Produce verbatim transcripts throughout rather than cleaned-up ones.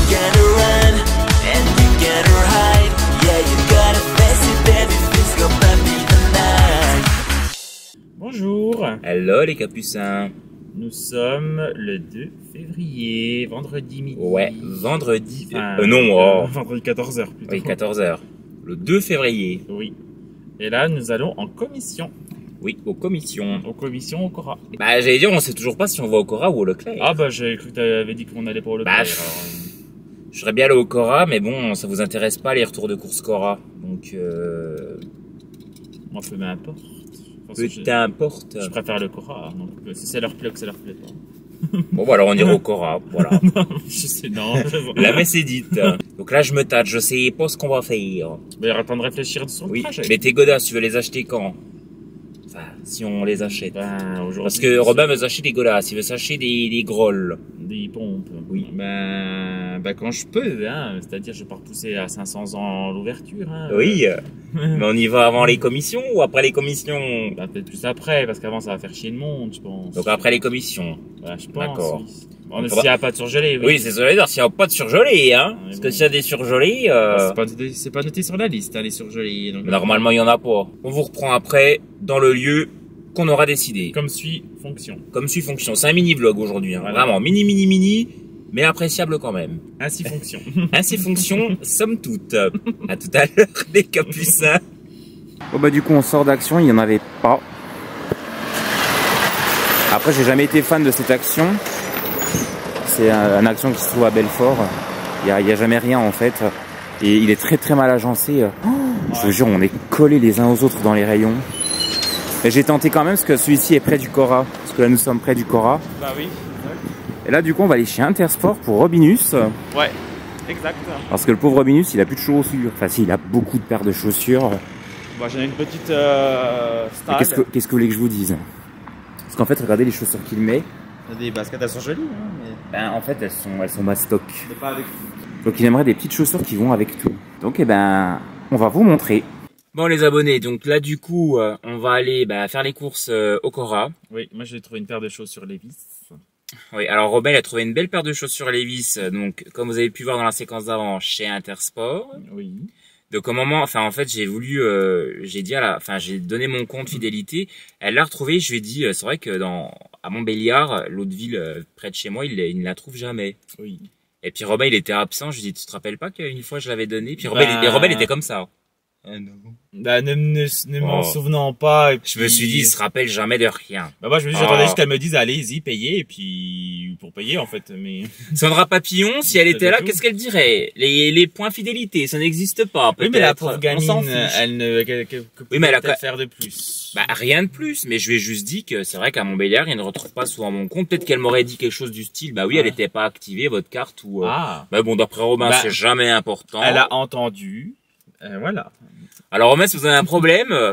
gotta run and you gotta hide. Yeah, you gotta face it, baby, things go bumpy tonight. Bonjour. Hello les capucins. Nous sommes le deux février, vendredi midi. Ouais, vendredi. Enfin, euh, non, oh. Vendredi quatorze heures plutôt. Oui, quatorze heures. Le deux février. Oui. Et là, nous allons en commission. Oui, aux commissions. Aux commissions au Cora. Bah, j'allais dire, on sait toujours pas si on va au Cora ou au Leclerc. Ah bah j'ai cru que tu avais dit qu'on allait pour le Leclerc. Bah, alors... je serais bien allé au Cora, mais bon, ça vous intéresse pas les retours de course Cora. Donc, euh... Moi, peu m'importe. Peu t'importe. Je préfère le Cora, donc si c'est leur plaît ou que ça leur plaît pas. Bon, bah, alors on ira au Cora, voilà. Je sais, non. La messe est dite. Donc là, je me tâte, je sais pas ce qu'on va faire. Il y aura le temps de réfléchir sur le Oui, trajet. mais tes godasses, tu veux les acheter quand? Enfin, si on les achète. Ben, aujourd'hui. Parce que Robin veut s'acheter des godasses, il veut s'acheter des, des grolles. Des pompes. Oui. Ben, ben quand je peux, hein. C'est-à-dire, je pars pousser à cinq cents ans l'ouverture. Hein. Oui. Mais on y va avant les commissions ou après les commissions? Ben, peut-être plus après, parce qu'avant, ça va faire chier le monde, je pense. Donc après les commissions. Ben, je pense. D'accord. Oui. Bon, s'il n'y a pas de surgelé, oui. Oui, c'est ce que j'allais dire, s'il n'y a pas de surgelé, hein. Oui, Parce bon. que s'il y a des surgelés, euh... C'est pas, noté- c'est pas noté sur la liste, hein, les surgelés. Donc... normalement, il y en a pas. On vous reprend après, dans le lieu qu'on aura décidé. Comme suit, fonction. Comme suit fonction. C'est un mini-vlog aujourd'hui, hein. Voilà. Vraiment, mini, mini, mini, mais appréciable quand même. Ainsi fonction. Ainsi fonction, somme toute. À tout à l'heure, les capucins. Bon bah du coup, on sort d'action, il n'y en avait pas. Après, j'ai jamais été fan de cette action. C'est un, un action qui se trouve à Belfort. Il n'y a, y a jamais rien en fait. Et il est très très mal agencé. Oh, je vous jure, on est collés les uns aux autres dans les rayons. Et j'ai tenté quand même parce que celui-ci est près du Cora. Parce que là, nous sommes près du Cora. Bah oui. Et là, du coup, on va aller chez Intersport pour Robinus. Ouais, exact. Parce que le pauvre Robinus, il a plus de chaussures. Enfin, si, il a beaucoup de paires de chaussures. Bah, j'en ai une petite euh, style. Qu'est-ce que, qu'est-ce que vous voulez que je vous dise? Parce qu'en fait, regardez les chaussures qu'il met. Des baskets, elles sont jolies. Hein, mais... Ben, en fait, elles sont, elles sont mastoc. mais pas avec tout. Donc, il aimerait des petites chaussures qui vont avec tout. Donc, eh ben, on va vous montrer. Bon, les abonnés, donc là, du coup, euh, on va aller bah, faire les courses euh, au Cora. Oui, moi j'ai trouvé une paire de chaussures Levi's. Oui, alors Robin, il a trouvé une belle paire de chaussures Levi's. Donc, comme vous avez pu voir dans la séquence d'avant, chez Intersport. Oui. Donc au moment, enfin en fait j'ai voulu, euh, j'ai dit à la, enfin j'ai donné mon compte fidélité. Elle l'a retrouvé, je lui ai dit, euh, c'est vrai que dans à Montbéliard, l'autre ville euh, près de chez moi, il, il ne la trouve jamais. Oui. Et puis Robin il était absent, je lui ai dit, tu te rappelles pas qu'une fois je l'avais donné? Puis Bah... Robin, et Robin il était comme ça. Ah non. Bah ne, ne, ne m'en Oh. souvenant pas. Et puis... Je me suis dit, il se rappelle jamais de rien. Bah moi je me dis, Oh. j'attendais juste qu'elle me dise, allez-y, payez, et puis pour payer en fait. Mais Sandra Papillon, si elle Pas était du là, tout. qu'est-ce qu'elle dirait? Les, les points fidélité, ça n'existe pas. oui, mais la peut-être. pauvre On s'en gamine, fiche. elle ne, que, que, que Oui, mais elle a peut-être quand- faire de plus. Bah, rien de plus, mais je lui ai juste dit que c'est vrai qu'à Montbéliard, il ne retrouve pas souvent mon compte. Peut-être qu'elle m'aurait dit quelque chose du style, bah oui, Ouais. elle n'était pas activée, votre carte, ou, euh... Ah. bah bon, d'après Romain, Bah, c'est jamais important. Elle a entendu. Euh, voilà. Alors, Romain, si vous avez un problème, euh,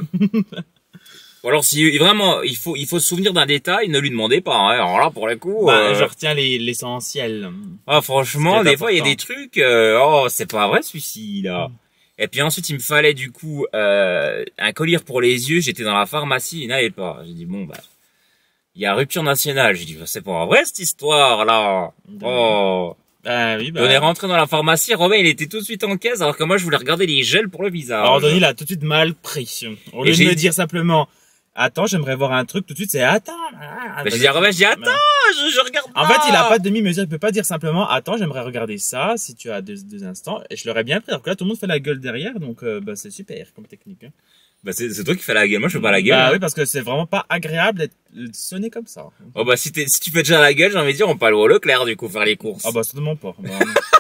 ou alors si vraiment, il faut, il faut se souvenir d'un détail, ne lui demandez pas, hein. Alors là, pour le coup, Bah, euh, je retiens les- l'essentiel. ah, franchement, Ce qui est des fois, il y a important. des trucs, euh, oh, c'est pas vrai, celui-ci, là. Et puis ensuite, il me fallait, du coup, euh, un collier pour les yeux. J'étais dans la pharmacie, il n'avait pas. J'ai dit, bon, bah, il y a rupture nationale. J'ai dit, bah, c'est pas vrai, cette histoire-là. Oh. Ah oui, bah. On est rentré dans la pharmacie, Robin, il était tout de suite en caisse, alors que moi, je voulais regarder les gels pour le visage. Alors, Denis, il a tout de suite mal pris. Au Et lieu de j'ai me dit- dire simplement, attends, j'aimerais voir un truc, tout de suite, c'est attends. Bah, j'ai dit à Robin, je dis, attends, je, je regarde pas. En fait, il a pas de demi-mesure. Il peut pas dire simplement, attends, j'aimerais regarder ça, si tu as deux, deux instants. Et je l'aurais bien pris. Alors que là, tout le monde fait la gueule derrière, donc, euh, bah, c'est super comme technique. Hein. Bah, c'est, c'est toi qui fais la gueule, moi, je fais pas la gueule. Bah hein. oui, parce que c'est vraiment pas agréable d'être sonné comme ça. Oh, bah, si t'es, si tu fais déjà la gueule, j'ai envie de dire, on peut aller au Leclerc, du coup, faire les courses. Ah bah, certainement pas. Bah,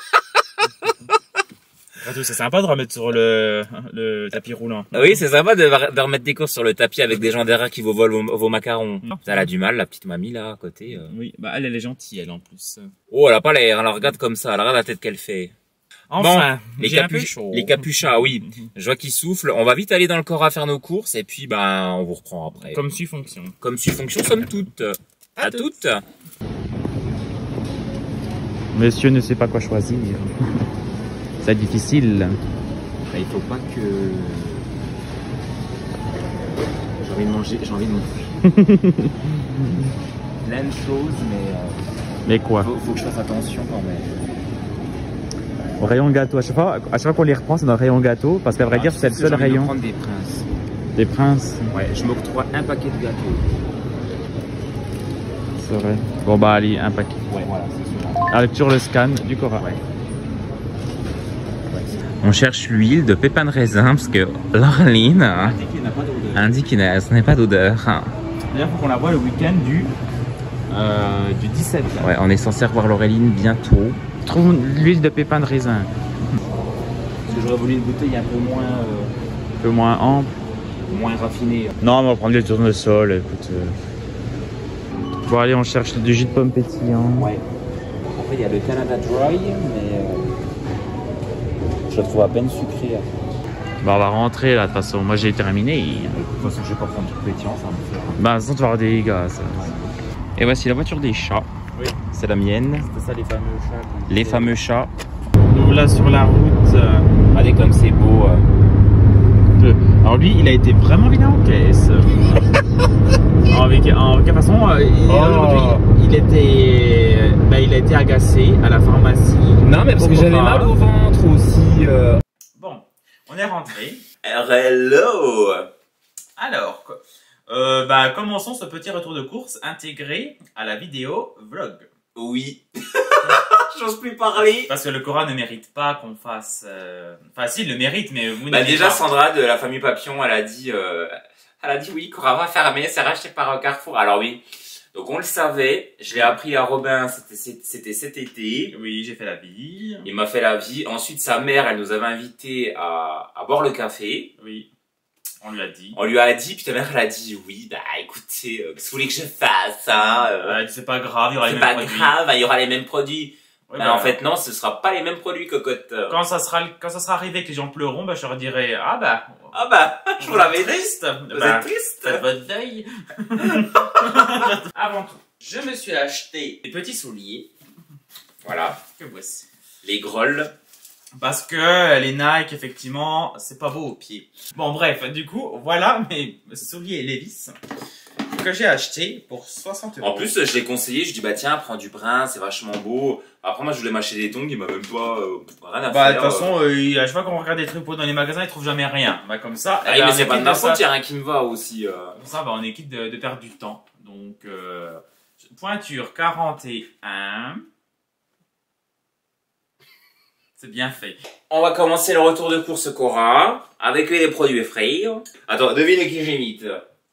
Après tout, c'est sympa de remettre sur le, le tapis roulant. Ah oui, c'est sympa de, de remettre des courses sur le tapis avec des gens derrière qui vous volent vos, vos macarons. Elle a du mal, la petite mamie, là, à côté. euh. Oui, bah elle, elle est gentille, elle, en plus. Oh, elle a pas l'air, elle regarde comme ça, elle regarde la tête qu'elle fait. Enfin, les, j'ai un peu capu- chaud. les capuchins, ah oui. Je vois qu'ils soufflent. On va vite aller dans le Cora faire nos courses et puis, ben, on vous reprend après. Comme suit fonction. Comme suit fonction, somme toute. À, à toutes. toutes. Monsieur ne sait pas quoi choisir. C'est difficile. Il faut pas que... J'ai envie de manger, j'ai envie de manger. Plein de choses, mais... Euh, Mais quoi? faut, faut que je fasse attention quand même. au rayon gâteau. À chaque fois, à chaque fois qu'on les reprend, c'est dans le rayon gâteau, parce qu'à vrai Ah, dire, c'est le seul j'ai envie de rayon prendre des princes. des princes. Ouais, je m'octroie un paquet de gâteaux. C'est vrai. Bon bah allez, un paquet. Ouais, voilà, c'est celui-là. Avec toujours le scan du Cora. Ouais. On cherche l'huile de pépins de raisin parce que Laureline Indique qu'il n'a pas d'odeur. indique qu'il n'a- ce n'est pas d'odeur. D'ailleurs, faut qu'on la voit le week-end du, euh, du dix-sept. là. Ouais, on est censé revoir Laureline bientôt. Trouve l'huile de pépins de raisin. Parce que j'aurais voulu une bouteille un peu moins, euh, Un peu moins ample. moins raffinée. Non, mais on va prendre des tournesols, écoute. euh. Bon allez, on cherche du jus de pomme pétillant. Ouais. Après, il y a le Canada Dry, mais euh, je le trouve à peine sucré. Bah on va rentrer là, de toute façon. Moi j'ai terminé. De toute façon, je vais pas prendre du pétillant, ça va me faire. Bah de toute façon, tu vas avoir des gaz. Et voici la voiture des chats. Oui. C'est la mienne. C'est ça, les fameux chats. qu'on Les disait. fameux chats. Donc là, sur la route. euh, Regardez comme c'est beau. euh. de- Alors lui, il a été vraiment bien en caisse. en, véca- en de toute façon, euh, il- Oh. aujourd'hui, il était, bah, il a été agacé à la pharmacie. Non, mais parce que Pourquoi j'avais pas. mal au ventre aussi. euh. Bon, on est rentré. Hello. Alors, quoi. Euh, bah, commençons ce petit retour de course intégré à la vidéo vlog. Oui. J'ose plus parler. Parce que le Cora ne mérite pas qu'on fasse. Euh... Enfin, si, il le mérite, mais vous Bah n'avez déjà pas. Sandra de la famille Papillon, elle a dit, euh, elle a dit oui, Cora va fermer, c'est racheté par Carrefour. Alors oui. Donc on le savait. Je l'ai appris à Robin. C'était c'était cet été. Oui, j'ai fait la bille. Il m'a fait la vie. Ensuite sa mère, elle nous avait invités à, à boire le café. Oui, on lui a dit. On lui a dit, puis ta mère elle a dit oui, bah écoutez, euh, qu'est-ce que vous voulez que je fasse, hein euh, Euh, c'est pas grave, il y aura les C'est mêmes pas produits. grave, il y aura les mêmes produits. Ouais, Bah, bah, en fait non, ce sera pas les mêmes produits, cocotte. quand ça sera quand ça sera arrivé que les gens pleureront, bah je leur dirai ah bah Ah bah, je vous l'avais dit. triste. Vous Bah, êtes triste. faites votre deuil. Avant tout, je me suis acheté des petits souliers Voilà, que voici. les grolles. Parce que les Nike, effectivement, c'est pas beau aux pieds. Bon, bref, du coup, voilà mes souliers Levi's que j'ai achetés pour soixante euros. En plus, je l'ai conseillé, je dis bah tiens, prends du brun, c'est vachement beau. Après moi, je voulais m'acheter des tongs, il m'a même pas euh, rien à bah, de faire. toute façon, euh, à chaque fois qu'on regarde des trucs dans les magasins, ils trouvent jamais rien. Bah, comme ça, Ah, eh ben, mais on c'est est pas de quitte ma de ça. faute, il y a rien qui me va aussi. Euh. Comme ça, bah, on est quitte de, de perdre du temps. Donc, euh, pointure quarante et un. C'est bien fait. On va commencer le retour de course Cora avec les produits frais. Attends, devine qui j'imite.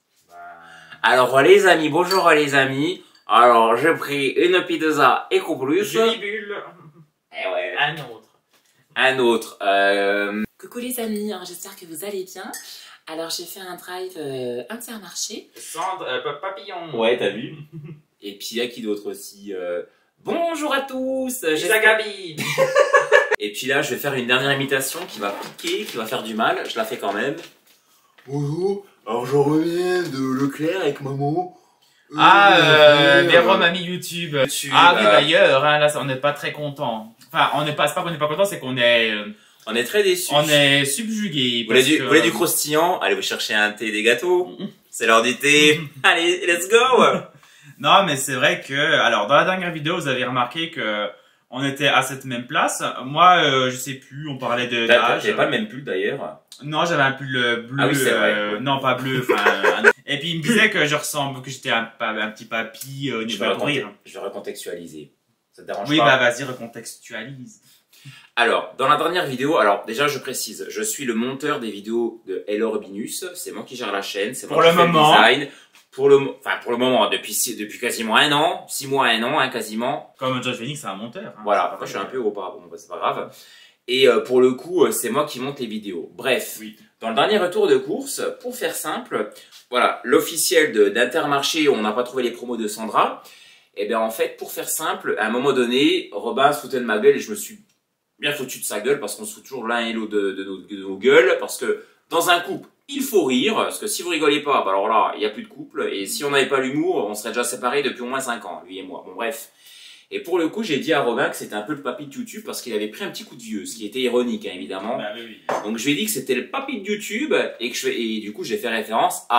Alors les amis, bonjour les amis. Alors j'ai pris une pizza Eco Plus. Jolibule. Eh ouais. Un autre. Un autre. Euh... Coucou les amis, hein, j'espère que vous allez bien. Alors j'ai fait un drive euh, Intermarché. Cendre, euh, papillon. Ouais, t'as vu. Et puis il y a qui d'autre aussi euh... Bonjour à tous. Lisa Gabi. Et puis là, je vais faire une dernière imitation qui va piquer, qui va faire du mal. Je la fais quand même. Bonjour. Alors je reviens de Leclerc avec maman. Ah, euh, Euh, Véro m'a mis YouTube. YouTube, Ah oui, euh, d'ailleurs, hein, là, on n'est pas très content. Enfin, on n'est pas, c'est pas qu'on n'est pas content, c'est qu'on est, euh, On est très déçus. on est subjugué. Vous voulez parce du, que- vous voulez du croustillant? Allez vous chercher un thé et des gâteaux. C'est l'heure du thé. Allez, let's go. Non, mais c'est vrai que, alors, dans la dernière vidéo, vous avez remarqué que on était à cette même place. Moi, euh, je sais plus, on parlait de T'as d'âge. t'avais pas le même pull d'ailleurs. Non, j'avais un pull euh, bleu. Ah oui, c'est vrai. euh, non, pas bleu. Enfin, un- et puis il me disait que je ressemble, que j'étais un, pa- un petit papy euh, au Je niveau vais, de rire. reconte- je vais recontextualiser. Ça te dérange Oui, pas? bah vas-y, recontextualise. Alors, dans la dernière vidéo, alors déjà je précise, je suis le monteur des vidéos de Hello Robinus, c'est moi qui gère la chaîne, c'est moi Pour qui le fais moment. le design. Pour le, mo- enfin pour le moment, depuis six- depuis quasiment un an, six mois, un an, hein, quasiment. Comme Josh Phoenix, c'est un monteur. hein, Voilà, c'est pas après je suis vrai. un peu auparavant, bah, c'est pas grave. Et euh, pour le coup, euh, c'est moi qui monte les vidéos. Bref, Oui. dans le dernier retour de course, pour faire simple, voilà, l'officiel de- d'Intermarché, on n'a pas trouvé les promos de Sandra. Et bien en fait, pour faire simple, à un moment donné, Robin se foutait de ma gueule et je me suis bien foutu de sa gueule parce qu'on se fout toujours l'un et l'autre de, de nos, de nos gueules. Parce que dans un couple, il faut rire. Parce que si vous rigolez pas, bah alors là, il n'y a plus de couple. Et si on n'avait pas l'humour, on serait déjà séparés depuis au moins cinq ans, lui et moi. Bon bref. Et pour le coup, j'ai dit à Robin que c'était un peu le papy de YouTube parce qu'il avait pris un petit coup de vieux, ce qui était ironique, hein, évidemment. Bah oui, oui. Donc je lui ai dit que c'était le papy de YouTube et que je fais, et du coup j'ai fait référence à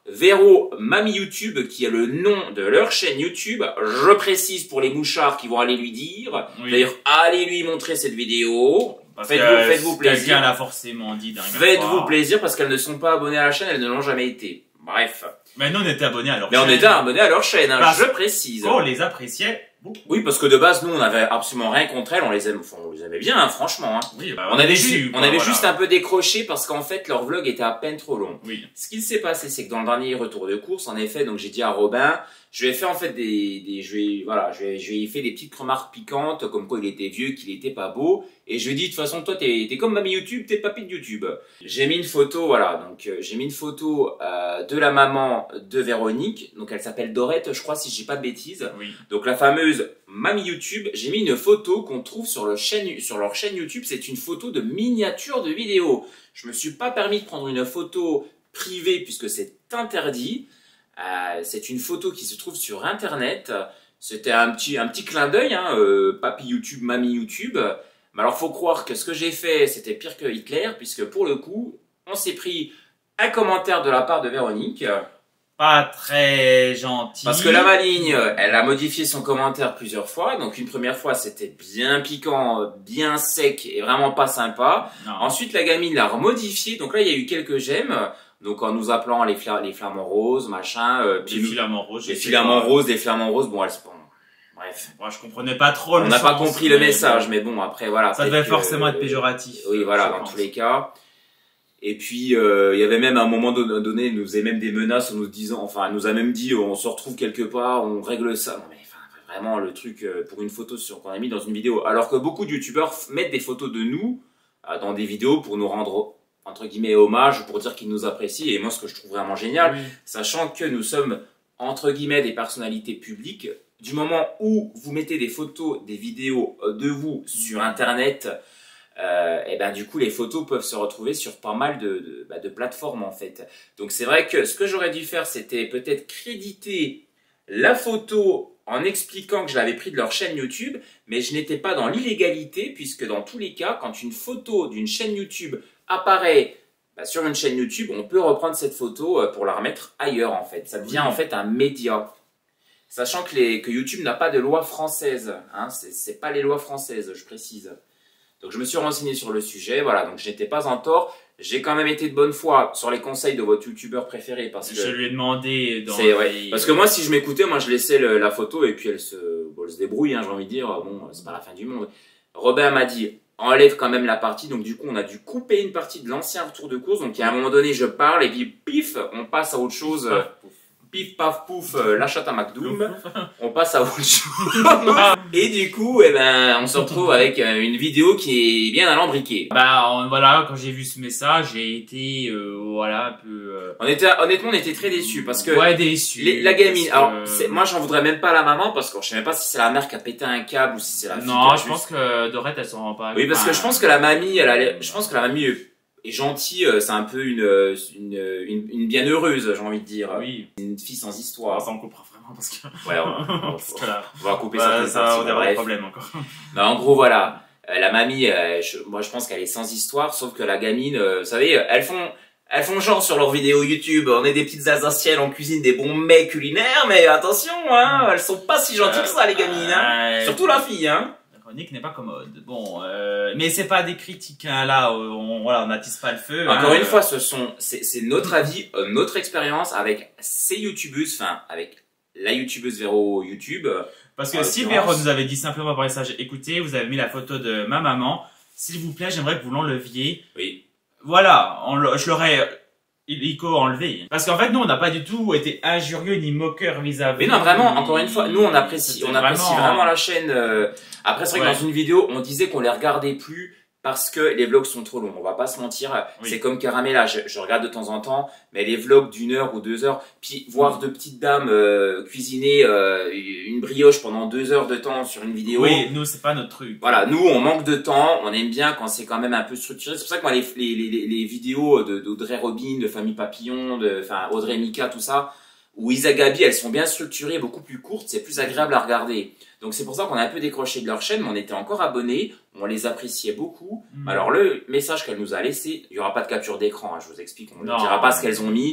Véro Mamie YouTube, qui est le nom de leur chaîne YouTube. Je précise pour les mouchards qui vont aller lui dire. Oui. D'ailleurs, allez lui montrer cette vidéo. Parce Faites-vous, que faites-vous plaisir. Quelqu'un l'a forcément dit. Faites-vous plaisir parce qu'elles ne sont pas abonnées à la chaîne, elles ne l'ont jamais été. Bref. Mais nous, on était abonnés à leur Mais chaîne. on était abonnés à leur chaîne, hein, Parce je précise. On les appréciait beaucoup. Oui, parce que de base, nous, on avait absolument rien contre elles, on les aime, enfin, on les aimait bien, hein, franchement. Hein. Oui, bah, On avait, déçus, ju quoi, on avait voilà. juste un peu décroché parce qu'en fait, leur vlog était à peine trop long. Oui. Ce qu'il s'est passé, c'est que dans le dernier retour de course, en effet, donc j'ai dit à Robin, je lui ai fait en fait des, des je lui ai, voilà, je lui ai, je lui ai fait des petites remarques piquantes, comme quoi il était vieux, qu'il était pas beau, et je lui ai dit, de toute façon, toi, t'es, t'es comme Mamie YouTube, t'es papy de YouTube. J'ai mis une photo, voilà, donc euh, j'ai mis une photo euh, de la maman de Véronique, donc elle s'appelle Dorette, je crois, si je dis pas de bêtises. Oui. Donc la fameuse Mamie YouTube, j'ai mis une photo qu'on trouve sur, le chaîne, sur leur chaîne YouTube, c'est une photo de miniature de vidéo. Je me suis pas permis de prendre une photo privée puisque c'est interdit. Euh, c'est une photo qui se trouve sur internet. C'était un petit, un petit clin d'œil, hein, euh, papy YouTube, mamie YouTube. Mais alors faut croire que ce que j'ai fait, c'était pire que Hitler, puisque pour le coup, on s'est pris un commentaire de la part de Véronique. Pas très gentil. Parce que la maligne, elle a modifié son commentaire plusieurs fois. Donc une première fois, c'était bien piquant, bien sec et vraiment pas sympa. Non. Ensuite, la gamine l'a remodifié. Donc là, il y a eu quelques j'aime. Donc en nous appelant les, fla les flamants roses, machin. Euh, Des filaments roses. Les je sais filaments pas. roses, des flamants roses. Bon, elles se... Bon, bref. Moi, je comprenais pas trop On le n'a pas sens, compris le mais message, bon. mais bon, après, voilà. Ça peut-être devait que- forcément être péjoratif. Oui, voilà, je dans pense. tous les cas. Et puis, euh, il y avait même à un moment don- donné, il nous faisait même des menaces en nous disant, enfin, elle nous a même dit, on se retrouve quelque part, on règle ça. Non, mais enfin, vraiment, le truc euh, pour une photo sur qu'on a mis dans une vidéo. Alors que beaucoup de youtubeurs f- mettent des photos de nous euh, dans des vidéos pour nous rendre, entre guillemets, hommage, pour dire qu'ils nous apprécient. Et moi, ce que je trouve vraiment génial, Oui. sachant que nous sommes, entre guillemets, des personnalités publiques, du moment où vous mettez des photos, des vidéos euh, de vous sur Internet, euh, et ben du coup les photos peuvent se retrouver sur pas mal de, de, bah, de plateformes en fait. Donc c'est vrai que ce que j'aurais dû faire, c'était peut-être créditer la photo en expliquant que je l'avais pris de leur chaîne YouTube, mais je n'étais pas dans l'illégalité, puisque dans tous les cas, quand une photo d'une chaîne YouTube apparaît bah, sur une chaîne YouTube, on peut reprendre cette photo euh, pour la remettre ailleurs en fait. Ça devient en fait un média. Sachant que, les, que YouTube n'a pas de loi française, hein, c'est pas les lois françaises, je précise. Donc je me suis renseigné sur le sujet, voilà, donc je n'étais pas en tort. J'ai quand même été de bonne foi sur les conseils de votre youtubeur préféré, parce que... Je lui ai demandé dans C'est ouais. les- Parce que moi, si je m'écoutais, moi je laissais le- la photo et puis elle se, bon, elle se débrouille, hein, j'ai envie de dire, bon, c'est pas la fin du monde. Robin m'a dit, enlève quand même la partie, donc du coup on a dû couper une partie de l'ancien retour de course, donc à un moment donné je parle et puis pif, on passe à autre chose. euh, Pif paf pouf, euh, la chatte à McDoom, on passe à autre chose. Et du coup, eh ben, on se retrouve avec euh, une vidéo qui est bien alambriquée. Bah on- voilà, quand j'ai vu ce message, j'ai été euh, voilà un peu euh, On était, honnêtement, on était très déçus parce que ouais déçu. les- la gamine, parce que- alors c'est- moi j'en voudrais même pas à la maman parce que je sais même pas si c'est la mère qui a pété un câble ou si c'est la fille. qui Non, a je juste- pense que Dorette elle s'en rend pas. Oui, parce que je pense que la mamie, elle a l'air- je pense que la mamie est est gentille, euh, c'est un peu une, euh, une, une, une bienheureuse, j'ai envie de dire. oui, Une fille sans ça histoire. on coupera vraiment parce que Ouais, on, on- parce que là, on va couper bah, ça. ça on aura des problèmes encore. Mais en gros, voilà. Euh, la mamie, euh, je- moi je pense qu'elle est sans histoire, sauf que la gamine, euh, vous savez, elles font, elles font genre sur leurs vidéos YouTube, on est des petites Alsaciennes, on cuisine des bons mets culinaires, mais attention, hein, elles sont pas si gentilles que ça, les gamines, hein. Euh, Surtout la fille, hein. La chronique n'est pas commode. Bon, euh, mais c'est pas des critiques hein, là. euh, On voilà, on n'attise pas le feu. Encore hein, une euh, fois, ce sont, c'est c'est notre avis, euh, notre expérience avec ces youtubeuses, enfin, avec la youtubeuse Véro YouTube. Parce que en si l'occurrence. Véro nous avait dit simplement par message, écoutez, vous avez mis la photo de ma maman, s'il vous plaît, j'aimerais que vous l'enleviez. Oui. Voilà, on le- je l'aurais illico enlevé. Parce qu'en fait, nous, on n'a pas du tout été injurieux ni moqueur vis-à-vis. Mais non, vraiment, encore une fois, nous on apprécie, C'était on apprécie vraiment, vraiment la chaîne. euh, Après, c'est vrai Ouais. que dans une vidéo, on disait qu'on les regardait plus parce que les vlogs sont trop longs. On va pas se mentir. Oui. C'est comme Caramella, je, je regarde de temps en temps, mais les vlogs d'une heure ou deux heures, puis voir de petites dames euh, cuisiner euh, une brioche pendant deux heures de temps sur une vidéo. Oui, nous, c'est pas notre truc. Voilà, nous on manque de temps, on aime bien quand c'est quand même un peu structuré. C'est pour ça que moi les, les, les, les vidéos de- d'Audrey Robin, de Famille Papillon, de, enfin Audrey Mika, tout ça, ou Isa Gabi, elles sont bien structurées, beaucoup plus courtes, c'est plus agréable à regarder. Donc c'est pour ça qu'on a un peu décroché de leur chaîne, mais on était encore abonnés, on les appréciait beaucoup. Mm. Alors le message qu'elle nous a laissé, il y aura pas de capture d'écran, hein, je vous explique, on ne Non. dira pas ce qu'elles ont mis.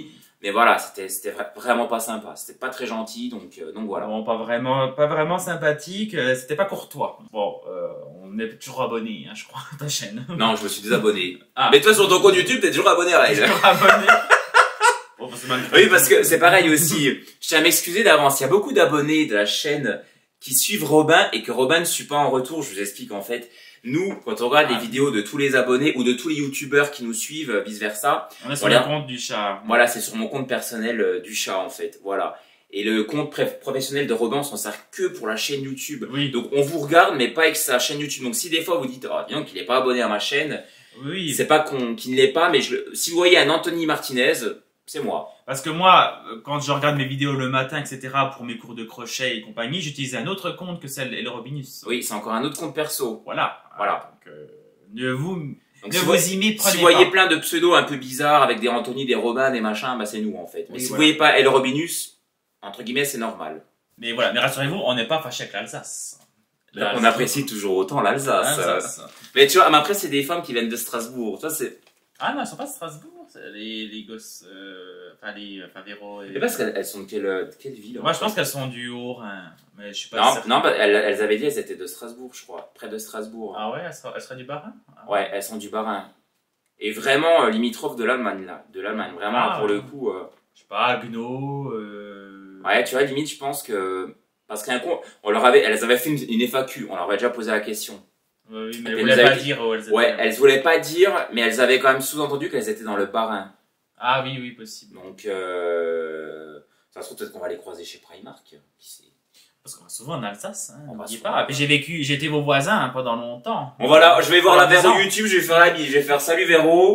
Mais voilà, c'était c'était vra- vraiment pas sympa. C'était pas très gentil, donc euh, donc voilà. Bon, pas vraiment, pas vraiment sympathique. euh, C'était pas courtois. Bon, euh, on est toujours abonné, hein, je crois, à ta chaîne. Non, je me suis désabonné. Ah. Mais toi sur ton compte YouTube, t'es toujours abonné à elle. Toujours abonné. Bon, c'est mal fait. Oui, parce que c'est pareil aussi. Je tiens à m'excuser d'avance. Il y a beaucoup d'abonnés de la chaîne qui suivent Robin et que Robin ne suit pas en retour. Je vous explique en fait. Nous, quand on regarde Ah. les vidéos de tous les abonnés ou de tous les youtubeurs qui nous suivent, vice versa, On est sur Voilà. le compte du chat. voilà, c'est sur mon compte personnel euh, du chat en fait. Voilà. Et le compte pré- professionnel de Robin, on s'en sert que pour la chaîne YouTube. Oui. Donc on vous regarde, mais pas avec sa chaîne YouTube. Donc si des fois vous dites, oh, dis donc, il est pas abonné à ma chaîne, Oui. c'est pas qu'on qu'il ne l'est pas, mais je, le- si vous voyez un Anthony Martinez, c'est moi. Parce que moi, euh, quand je regarde mes vidéos le matin, et cetera, pour mes cours de crochet et compagnie, j'utilise un autre compte que celle et le Robinus. Oui, c'est encore un autre compte perso. Voilà. Voilà. Donc, euh, ne vous, Donc ne si vous vous, y méprenez si vous voyez pas. plein de pseudos un peu bizarres avec des Anthony, des Robin, des machins, bah c'est nous en fait. Mais Oui, si voilà. vous voyez pas El Robinus, entre guillemets, c'est normal. Mais voilà, mais rassurez-vous, on n'est pas fâché avec l'Alsace. Là, On apprécie toujours autant l'Alsace. l'Alsace. Mais tu vois, mais après c'est des femmes qui viennent de Strasbourg. Toi c'est. Ah non, elles sont pas de Strasbourg, c'est les, les gosses, euh, enfin les, enfin Véro et... Et parce qu'elles elles sont de quelle, de quelle ville en Moi je fait pense qu'elles sont du Haut-Rhin, mais je suis pas Non, certain. non, bah, elles, elles avaient dit elles étaient de Strasbourg, je crois, près de Strasbourg. Ah ouais, elles seraient, elles seraient du Bas-Rhin. Ah. Ouais, elles sont du Bas-Rhin. Et vraiment euh, limitrophe de l'Allemagne là, de l'Allemagne. Vraiment Ah, pour ouais. le coup. euh, Je sais pas, Gnau, euh... Ouais, tu vois, limite, je pense que parce qu'un con, on leur avait, elles avaient fait une, une F A Q, on leur avait déjà posé la question. Ouais, oui, mais Elles vous voulez nous pas avaient- dire où elles étaient. Ouais, elles voulaient pas dire, mais elles avaient quand même sous-entendu qu'elles étaient dans le Bas-Rhin. Ah oui, oui, possible. Donc, euh, ça se trouve peut-être qu'on va les croiser chez Primark. Qui sait. Parce qu'on va souvent en Alsace, hein, On va n'oubliez souvent. pas. Et puis j'ai vécu, j'ai été vos voisins hein, pendant longtemps. Bon voilà, je vais voir la Pendant dix Véro ans. YouTube, je vais faire la bise, je vais faire salut Véro.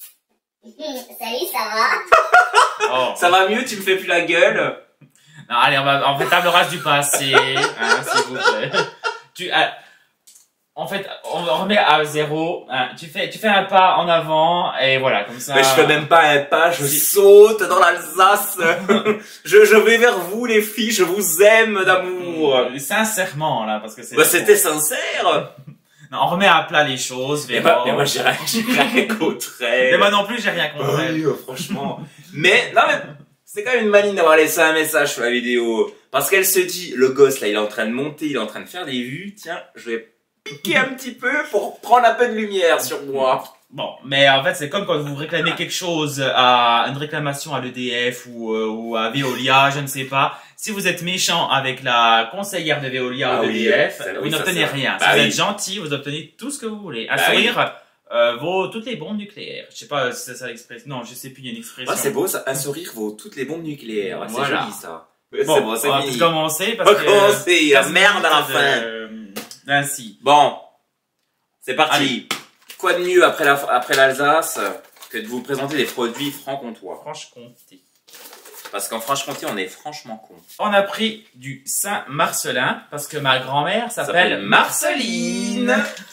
Salut, ça va? Oh. Ça va mieux, tu me fais plus la gueule. Non, allez, on va, on fait table rase du passé, hein, s'il vous plaît. Tu, ah, en fait, on remet à zéro. Hein, tu fais, tu fais un pas en avant et voilà, comme ça. Mais je fais même pas un pas, je Si. saute dans l'Alsace. je, je vais vers vous les filles, je vous aime d'amour. Euh, Sincèrement là, parce que c'est. Bah c'était sincère. Non, on remet à plat les choses. Mais Véro. moi, mais moi j'ai rien, j'ai rien contre elle. Mais moi non plus, j'ai rien contre Ah elle. oui, euh, franchement. Mais, non mais, c'est quand même une maligne d'avoir laissé un message sur la vidéo. Parce qu'elle se dit, le gosse là, il est en train de monter, il est en train de faire des vues. Tiens, je vais piquer un petit peu pour prendre un peu de lumière sur moi. Bon, mais en fait, c'est comme quand vous réclamez quelque chose à une réclamation à l'E D F ou, euh, ou à Veolia, je ne sais pas. Si vous êtes méchant avec la conseillère de Veolia Ah ou de oui, E D F, ça- vous oui, ça, n'obtenez ça. rien. Bah si vous oui. êtes gentil, vous obtenez tout ce que vous voulez. Un Bah sourire euh, vaut toutes les bombes nucléaires. Je sais pas si c'est ça l'expression. Non, je sais plus, il y a une expression. Ah, c'est beau ça, un sourire vaut toutes les bombes nucléaires. Ouais, c'est Voilà. joli ça. Ouais, Bon, c'est bon, c'est on va fini. peut-être commencer parce On va que... commencer, la quinze merde à la minutes fin. de- D'Ainsi. Bon, c'est parti. Allez. Quoi de mieux après la, après l'Alsace que de vous présenter des produits franc-comtois? Franche-Comté. Parce qu'en Franche-Comté, on est franchement con. On a pris du Saint-Marcelin parce que ma grand-mère Ça s'appelle s'appelle Marceline.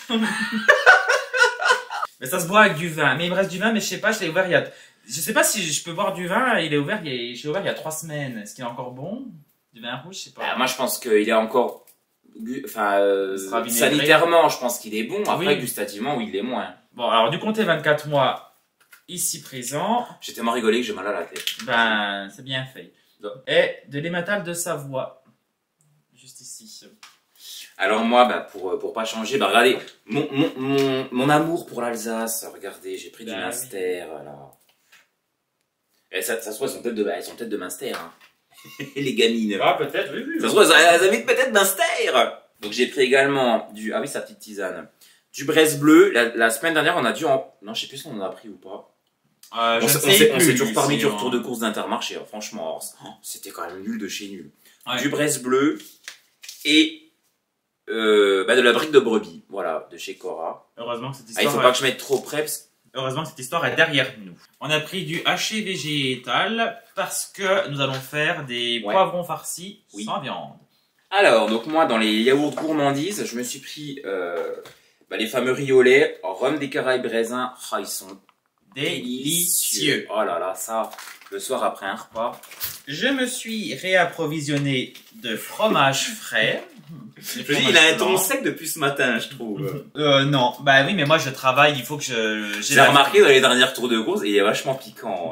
Mais ça se boit avec du vin. Mais il me reste du vin, mais je sais pas, je l'ai ouvert il y a... Je sais pas si je peux boire du vin, il est ouvert, il est... je l'ai ouvert il y a trois semaines. Est-ce qu'il est encore bon? Du vin rouge, je sais pas. Bah, moi, je pense qu'il est encore, gu- enfin, euh, Il sera vinaigré. sanitairement, je pense qu'il est bon. Après, Oui. gustativement, oui, il est moins. Bon, alors du comté vingt-quatre mois, ici présent, J'ai tellement rigolé que j'ai mal à la tête. ben, c'est bien fait. Et de l'ématal de Savoie. Juste ici. Alors moi, bah, pour, pour pas changer, bah, regardez, mon, mon, mon, mon amour pour l'Alsace, regardez, j'ai pris du Bah, Munster, là. Et ça, ça se trouve, elles sont peut-être de, elles sont peut-être de Munster, hein. Les gamines. Ah, peut-être, oui, oui. Ça se trouve, elles, elles habitent peut-être Munster. Donc j'ai pris également du, ah oui, sa petite tisane. Du Bresse bleu. La, la semaine dernière, on a dû en, non, je sais plus si on en a pris ou pas. Euh, On je s'est- ne on sais s'est on plus, s'est toujours parmi ici, du hein. retour de course d'Intermarché, hein, franchement. Oh, c'était quand même nul de chez nul. Ouais. Du Bresse bleu et euh, bah, de la brique de brebis, voilà, de chez Cora. Heureusement que cette Ah, il histoire, faut pas que je mette trop près parce... heureusement que cette histoire est derrière nous. On a pris du haché végétal parce que nous allons faire des Ouais. poivrons farcis Oui. sans viande. Alors, donc moi, dans les yaourts gourmandises, je me suis pris euh, bah, les fameux riz au lait, rhum des Caraïbes raisins. Ah, ils sont Délicieux. Oh là là, ça, le soir après un repas. Je me suis réapprovisionné de fromage frais. Je dis, il a un ton sec depuis ce matin, je trouve. Euh, non, bah oui, mais moi je travaille, il faut que je... J'ai la- remarqué dans les dernières tours de course, il est vachement piquant. hein.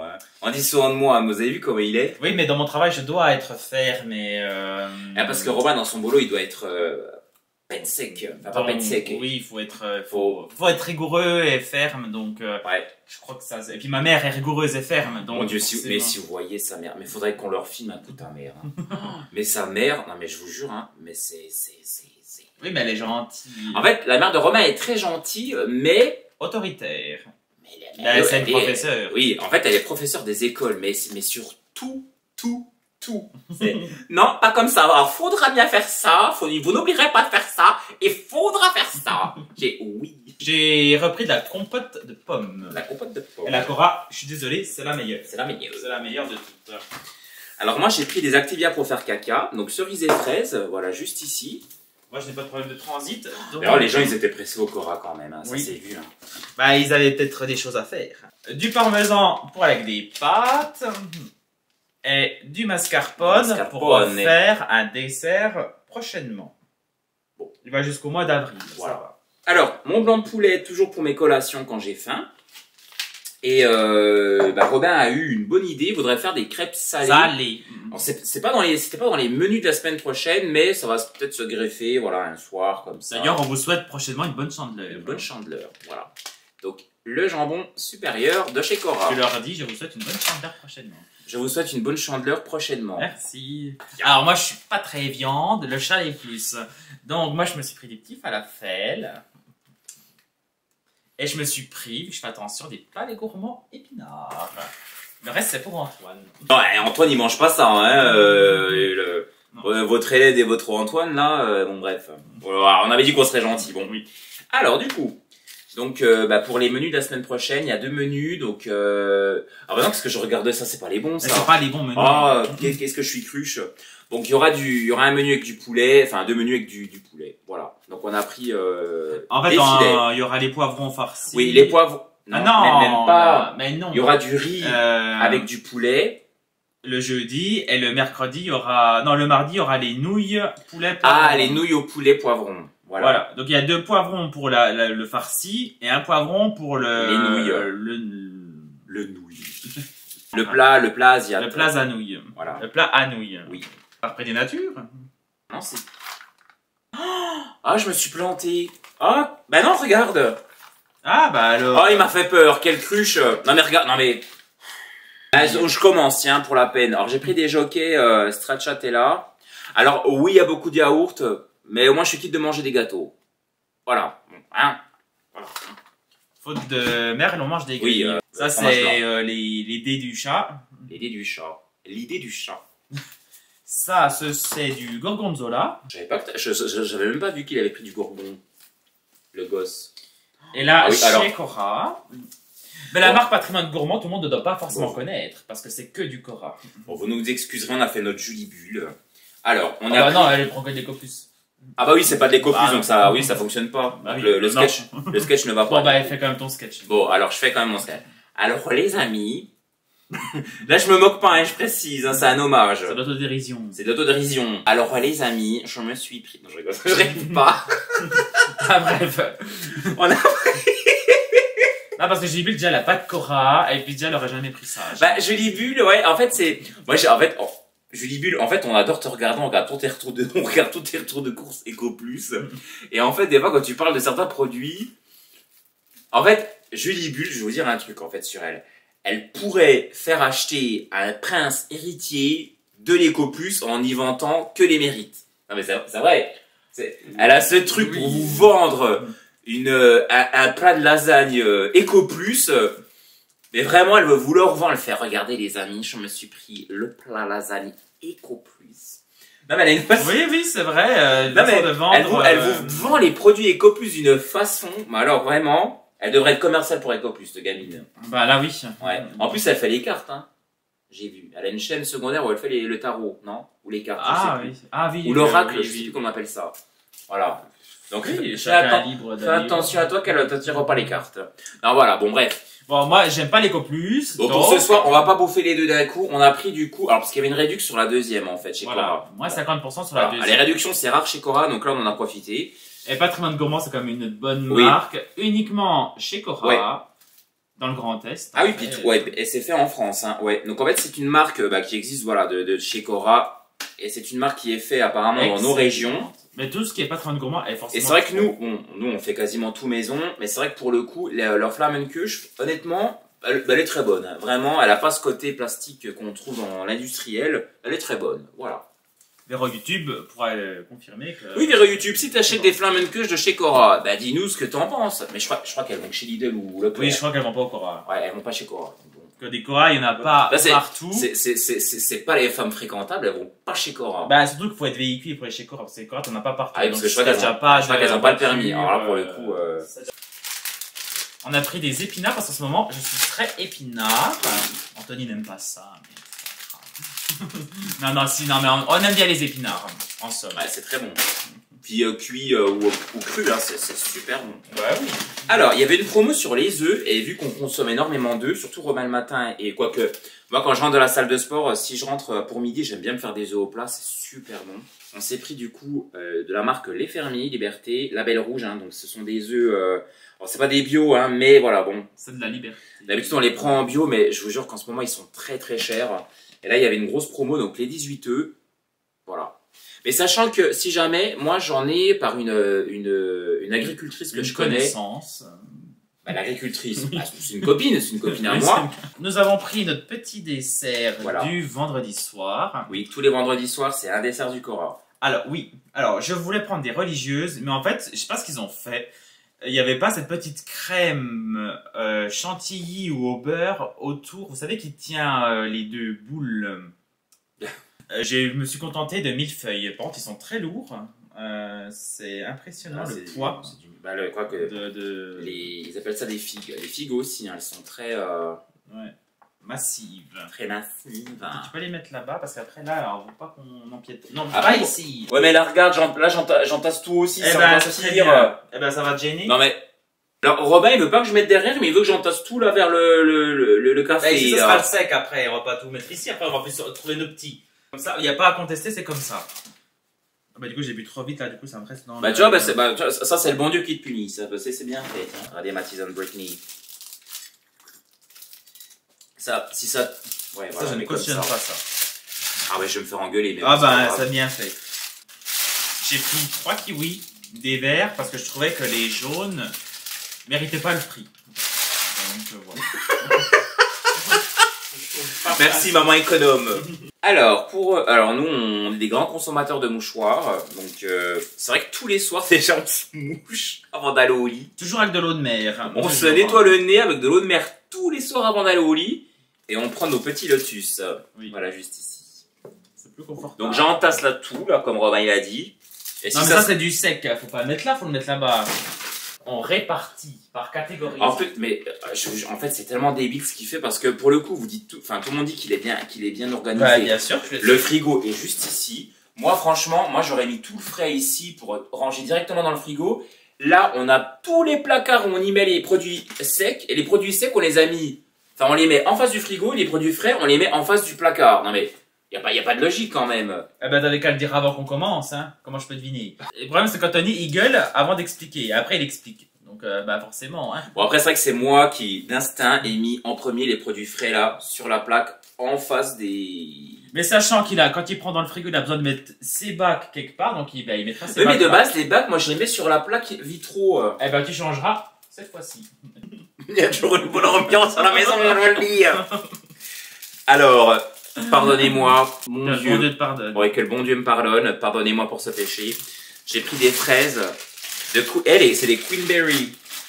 On dit souvent de moi, vous avez vu comment il est? Oui, mais dans mon travail, je dois être ferme et... Euh... Ah, parce que Robin, dans son boulot, il doit être euh, pen sec. Enfin, pas dans- pen sec. Oui, il faut être, euh, faut, faut être rigoureux et ferme, donc euh, Ouais. je crois que ça... Et puis ma mère est rigoureuse et ferme, donc... Mon Dieu, si, mais forcément. si vous voyez sa mère, mais faudrait qu'on leur filme un coup ta mère. Hein. Mais sa mère, non mais je vous jure, hein, mais c'est, c'est, c'est, c'est... Oui, mais elle est gentille. En fait, la mère de Robin est très gentille, mais... Autoritaire. mais la Là, mère, c'est elle une est- professeure. Oui, en fait, elle est professeure des écoles, mais, mais sur tout, tout, tout. C'est- non, pas comme ça. Alors, faudra bien faire ça, faut, vous n'oublierez pas de faire ça, et faudra faire ça. J'ai, oui. J'ai repris de la compote de pommes. La compote de pommes. Et la Cora, je suis désolé, c'est la meilleure. C'est la meilleure. C'est la meilleure de toutes. Alors moi j'ai pris des Activia pour faire caca, donc cerise et fraise, voilà juste ici. Moi, je n'ai pas de problème de transit. Donc... D'ailleurs les gens ils étaient pressés au Cora quand même, hein, ça Oui. s'est vu. Hein. Bah, ils avaient peut-être des choses à faire. Du parmesan pour avec des pâtes. Et du mascarpone, Mascarpone, pour et- faire un dessert prochainement. Bon. Il va jusqu'au mois d'avril. Voilà. Ça va. Alors mon blanc de poulet toujours pour mes collations quand j'ai faim. Et euh, bah, Robin a eu une bonne idée, il voudrait faire des crêpes salées. Salé. Alors c'est c'est pas dans les c'était pas dans les menus de la semaine prochaine, mais ça va peut-être se greffer, voilà un soir comme ça. D'ailleurs, on vous souhaite prochainement une bonne chandeleur. une bonne chandeleur, voilà. Donc le jambon supérieur de chez Cora. Je leur dis, je vous souhaite une bonne chandeleur prochainement. Je vous souhaite une bonne chandeleur prochainement. Merci. Alors moi, je suis pas très viande, le chat est plus. Donc moi, je me suis pris des petits falafels. Et je me suis pris, je fais attention, des plats des gourmands épinards. Le reste, c'est pour Antoine. Ouais, Antoine il mange pas ça, hein. Euh, et le- Non. euh, votre Hélène et votre Antoine là, euh, bon bref. Voilà, on avait dit qu'on serait gentil, bon. Oui. Alors du coup, donc euh, bah, pour les menus de la semaine prochaine, il y a deux menus, donc euh... ah bah non parce que je regarde ça, c'est pas les bons Mais ça. c'est pas les bons menus. Ah, qu'est- qu'est-ce que je suis cruche. Donc il y aura du, il y aura un menu avec du poulet, enfin deux menus avec du, du poulet, voilà. Donc on a pris euh, En fait, des en- filets. il y aura les poivrons farcis. Oui, les poivrons. Ah non, même, même pas. Mais non. Il y aura du riz Euh, avec du poulet. le jeudi et le mercredi, il y aura. Non, le mardi, il y aura les nouilles poulet. Poivron. Ah, les nouilles au poulet poivron. Voilà. Voilà. Donc il y a deux poivrons pour la, la- le farci et un poivron pour le. Les nouilles. Le, Le nouille. Le plat, le plat asiatique. le plat à nouilles. Voilà. Le plat à nouilles. Oui. Après des natures. Non, c'est. Ah, je me suis planté. Ah, bah non, regarde. Ah bah alors. Oh, il m'a fait peur. Quelle cruche. Non mais regarde, non mais. Ah, je je commence, tiens, pour la peine. Alors j'ai pris des jockeys euh, stracciatella. Alors oui, il y a beaucoup de yaourt, mais au moins je suis quitte de manger des gâteaux. Voilà. Bon, hein. Voilà. Faute de merle, on mange des Oui, grilles. euh, Ça fromage c'est blanc. euh, les, les dés du chat. L'idée du chat. L'idée du chat. Ça, ce- c'est du gorgonzola. J'avais pas, que t'a- je- je- j'avais même pas vu qu'il avait pris du gourdon. Le gosse. Et là, Ah oui, chez alors. Cora. Mais la Bon. marque patrimoine gourmand, tout le monde ne doit pas forcément Bon. connaître, parce que c'est que du Cora. Bon, vous nous excuserez, on a fait notre Julie Bulle. Alors, on Ah a bah pris- non, elle prend que des copus. Ah bah oui, c'est pas de l'écopus, Ah, donc ça, oui, ça fonctionne pas. Bah Donc oui, le, le non. sketch, le sketch ne va pas. Bon bah, elle fait quand même ton sketch. Bon, alors je fais quand même mon sketch. Alors les amis, là je me moque pas, hein, je précise, hein, c'est un hommage. C'est l'autodérision. C'est de l'autodérision. Alors les amis, je me suis pris. Non, je rigole, je rêve pas. Ah bref. On a- Non, parce que j'ai vu déjà elle a pas de Cora, et puis déjà elle aurait jamais pris ça. Bah Julie Bulle, ouais, en fait c'est, moi j'ai, en fait, oh, Julie Bulle, en fait on adore te regarder, on regarde tous tes retours de, on regarde tous tes retours de course Eco Plus. Et en fait des fois quand tu parles de certains produits, en fait Julie Bulle, je vais vous dire un truc en fait sur elle. Elle pourrait faire acheter à un prince héritier de l'Eco Plus en y vantant que les mérites. Non mais c'est c'est vrai. C'est- Elle a ce truc pour vous vendre une, euh, un, un plat de lasagne euh, Eco Plus. euh, mais vraiment, elle veut vous le revendre. Elle fait, regardez les amis, je me suis pris le plat lasagne Eco Plus. Non mais elle a une façon... Oui, oui, c'est vrai. Euh, Non, mais de vendre, elle, vous, elle euh, vous vend les produits Eco Plus d'une façon... Mais alors vraiment, elle devrait être commerciale pour Eco Plus, de gamine. Bah là, oui. Ouais. En plus, elle fait les cartes, hein. J'ai vu. Elle a une chaîne secondaire où elle fait les, le tarot, non? Ou les cartes, je Ah sais oui. Ah oui. plus. Ou l'oracle, oui, je sais oui. plus comment on appelle ça. Voilà. Donc, Oui, fais, chacun atten- est libre fais d'aller- attention à toi qu'elle ne te tire pas les cartes. Non, voilà, bon, bref. Bon, moi, j'aime pas l'éco plus. Donc, pour ce soir, on va pas bouffer les deux d'un coup. On a pris du coup, alors parce qu'il y avait une réduction sur la deuxième en fait chez Voilà. Cora. Moi, cinquante pour cent sur Voilà. la Les deuxième. réductions c'est rare chez Cora, donc là on en a profité. Et Patrimoine Gourmand, c'est comme une bonne Oui. marque. Uniquement chez Cora. Ouais. dans le Grand Est. Ah oui, puis tout, ouais, et c'est fait en France, hein, ouais. Donc en fait, c'est une marque bah, qui existe, voilà, de, de chez Cora, et c'est une marque qui est faite apparemment dans nos régions. Mais tout ce qui est pas trop de gourmand est forcément. Et c'est vrai que nous, on, nous, on fait quasiment tout maison, mais c'est vrai que pour le coup, les, leur Flammenkuche, honnêtement, elle, elle est très bonne. Hein. Vraiment, elle a pas ce côté plastique qu'on trouve dans l'industriel. Elle est très bonne, voilà. Véro YouTube pourra euh, confirmer que... Oui, Véro YouTube, si t'achètes des Flammenkuche de chez Cora, bah dis-nous ce que t'en penses. Mais je crois, je crois qu'elles vont chez Lidl ou le Oui, je crois qu'elles vont pas au Cora. Ouais, elles vont pas chez Cora. Bon. Que des Cora, il y en a pas Là, partout. C'est pas les femmes fréquentables, elles vont pas chez Cora. Bah surtout qu'il faut être véhiculé pour aller chez Cora, parce que les Cora, t'en as pas partout. Ah oui, parce que je crois si qu'elles t'as ont, pas je crois de qu'elles ont pas le voiture, permis. Alors là, pour le euh, coup... Euh... On a pris des épinards parce qu'en ce moment, je suis très épinard. Anthony n'aime pas ça, mais c'est pas grave. non, non, si, non, mais on, on aime bien les épinards, en somme. Ouais, c'est très bon. Puis euh, cuit euh, ou, ou cru, hein, c'est super bon. Ouais, oui. Alors, il y avait une promo sur les œufs, et vu qu'on consomme énormément d'œufs, surtout Romain le matin, et quoique, moi quand je rentre de la salle de sport, si je rentre pour midi, j'aime bien me faire des œufs au plat, c'est super bon. On s'est pris du coup euh, de la marque Les Fermiers, Liberté, Label Rouge, hein, donc ce sont des œufs, euh, alors c'est pas des bio, hein, mais voilà, bon. C'est de la liberté. D'habitude on les prend en bio, mais je vous jure qu'en ce moment ils sont très très chers. Et là il y avait une grosse promo, donc les dix-huit œufs, voilà. Mais sachant que si jamais, moi j'en ai par une, une, une agricultrice que une je connais. Connaissance. Bah, l'agricultrice, bah, c'est une copine, c'est une copine à Oui, moi. Nous avons pris notre petit dessert Voilà. du vendredi soir. Oui, tous les vendredis soirs, c'est un dessert du Cora. Alors oui, alors je voulais prendre des religieuses, mais en fait, je sais pas ce qu'ils ont fait. Il n'y avait pas cette petite crème euh, chantilly ou au beurre autour, vous savez, qui tient euh, les deux boules. Euh, je me suis contenté de millefeuilles. Par contre, ils sont très lourds. Euh, c'est impressionnant Ah, le c'est- poids c'est du- bah, le, quoi que, de, de... les, ils appellent ça des figues. Les figues aussi, hein, elles sont très, euh, Ouais, massives. très massives. hein. Tu peux les mettre là-bas parce qu'après là, on veut pas qu'on empiète. Non, Ah, pas bon. ici. Ouais, mais là, regarde, j'en- là, j'en ta- j'en tasse tout aussi. Eh ça ben, va ça serait sortir. bien. Eh ben, ça va te gêner. Non, mais. Alors, Robin, il veut pas que je mette derrière, mais il veut que j'en tasse tout là vers le, le, le, le, le Bah, café. ici, ça là. sera le sec après. On va pas tout mettre ici. Après, on va plus trouver nos petits. Comme ça, il n'y a pas à contester, c'est comme ça. Ah bah, du coup, j'ai bu trop vite là, du coup, ça me reste dans Bah, le- tu vois, bah, c'est- bah, tu vois, ça, c'est le bon Dieu qui te punit. Ça, c'est c'est bien fait. Tiens. Regardez ma tisane Britney. Ça, si ça. Ouais, Ça, voilà, je ne mais comme cautionne ça. pas ça. Ah, ouais, je vais me faire engueuler. Mais Ah bon, c'est pas bah, grave. ça a bien fait. J'ai pris trois kiwis, des verts, parce que je trouvais que les jaunes méritaient pas le prix. Donc, euh, voilà. Merci, maman économe. Alors, pour, alors nous, on est des grands consommateurs de mouchoirs. Donc, euh, c'est vrai que tous les soirs, déjà, on se mouche avant d'aller au lit. Toujours avec de l'eau de mer. On se Toujours. nettoie le nez avec de l'eau de mer tous les soirs avant d'aller au lit. Et on prend nos petits lotus. Oui. Voilà, juste ici. C'est plus confortable. Donc, j'entasse là tout, là, comme Robin il a dit. Et si Non, mais ça, ça, c'est du sec. Faut pas le mettre là, faut le mettre là-bas. On répartit par catégorie. En fait, mais euh, je vous jure, en fait, c'est tellement débile ce qu'il fait parce que pour le coup, vous dites tout, enfin, tout le monde dit qu'il est bien, qu'il est bien organisé. Bah, bien sûr. Je Le frigo est juste ici. Moi, franchement, moi, j'aurais mis tout le frais ici pour ranger directement dans le frigo. Là, on a tous les placards où on y met les produits secs et les produits secs, on les a mis. Enfin, on les met en face du frigo. Les produits frais, on les met en face du placard. Non mais, y a pas, y a pas de logique quand même. Eh ben, t'avais qu'à le dire avant qu'on commence, hein. Comment je peux deviner? Et le problème, c'est quand Tony, il gueule avant d'expliquer. Après, il explique. Donc, euh, bah, forcément, hein. Bon, après, c'est vrai que c'est moi qui, d'instinct, ai mis en premier les produits frais là, sur la plaque, en face des... Mais sachant qu'il a, quand il prend dans le frigo, il a besoin de mettre ses bacs quelque part, donc il, bah, il mettra ses Oui, bacs. mais de là. base, les bacs, moi, je les mets sur la plaque vitro. euh. Eh ben, tu changeras cette fois-ci. Il y a toujours une bonne ambiance à la maison, je dois le dire. Alors, pardonnez-moi, mon Que le Dieu. bon Dieu te pardonne. Ouais, que le bon Dieu me pardonne, pardonnez-moi pour ce péché. J'ai pris des fraises de cou- Elle, c'est des Queenberry.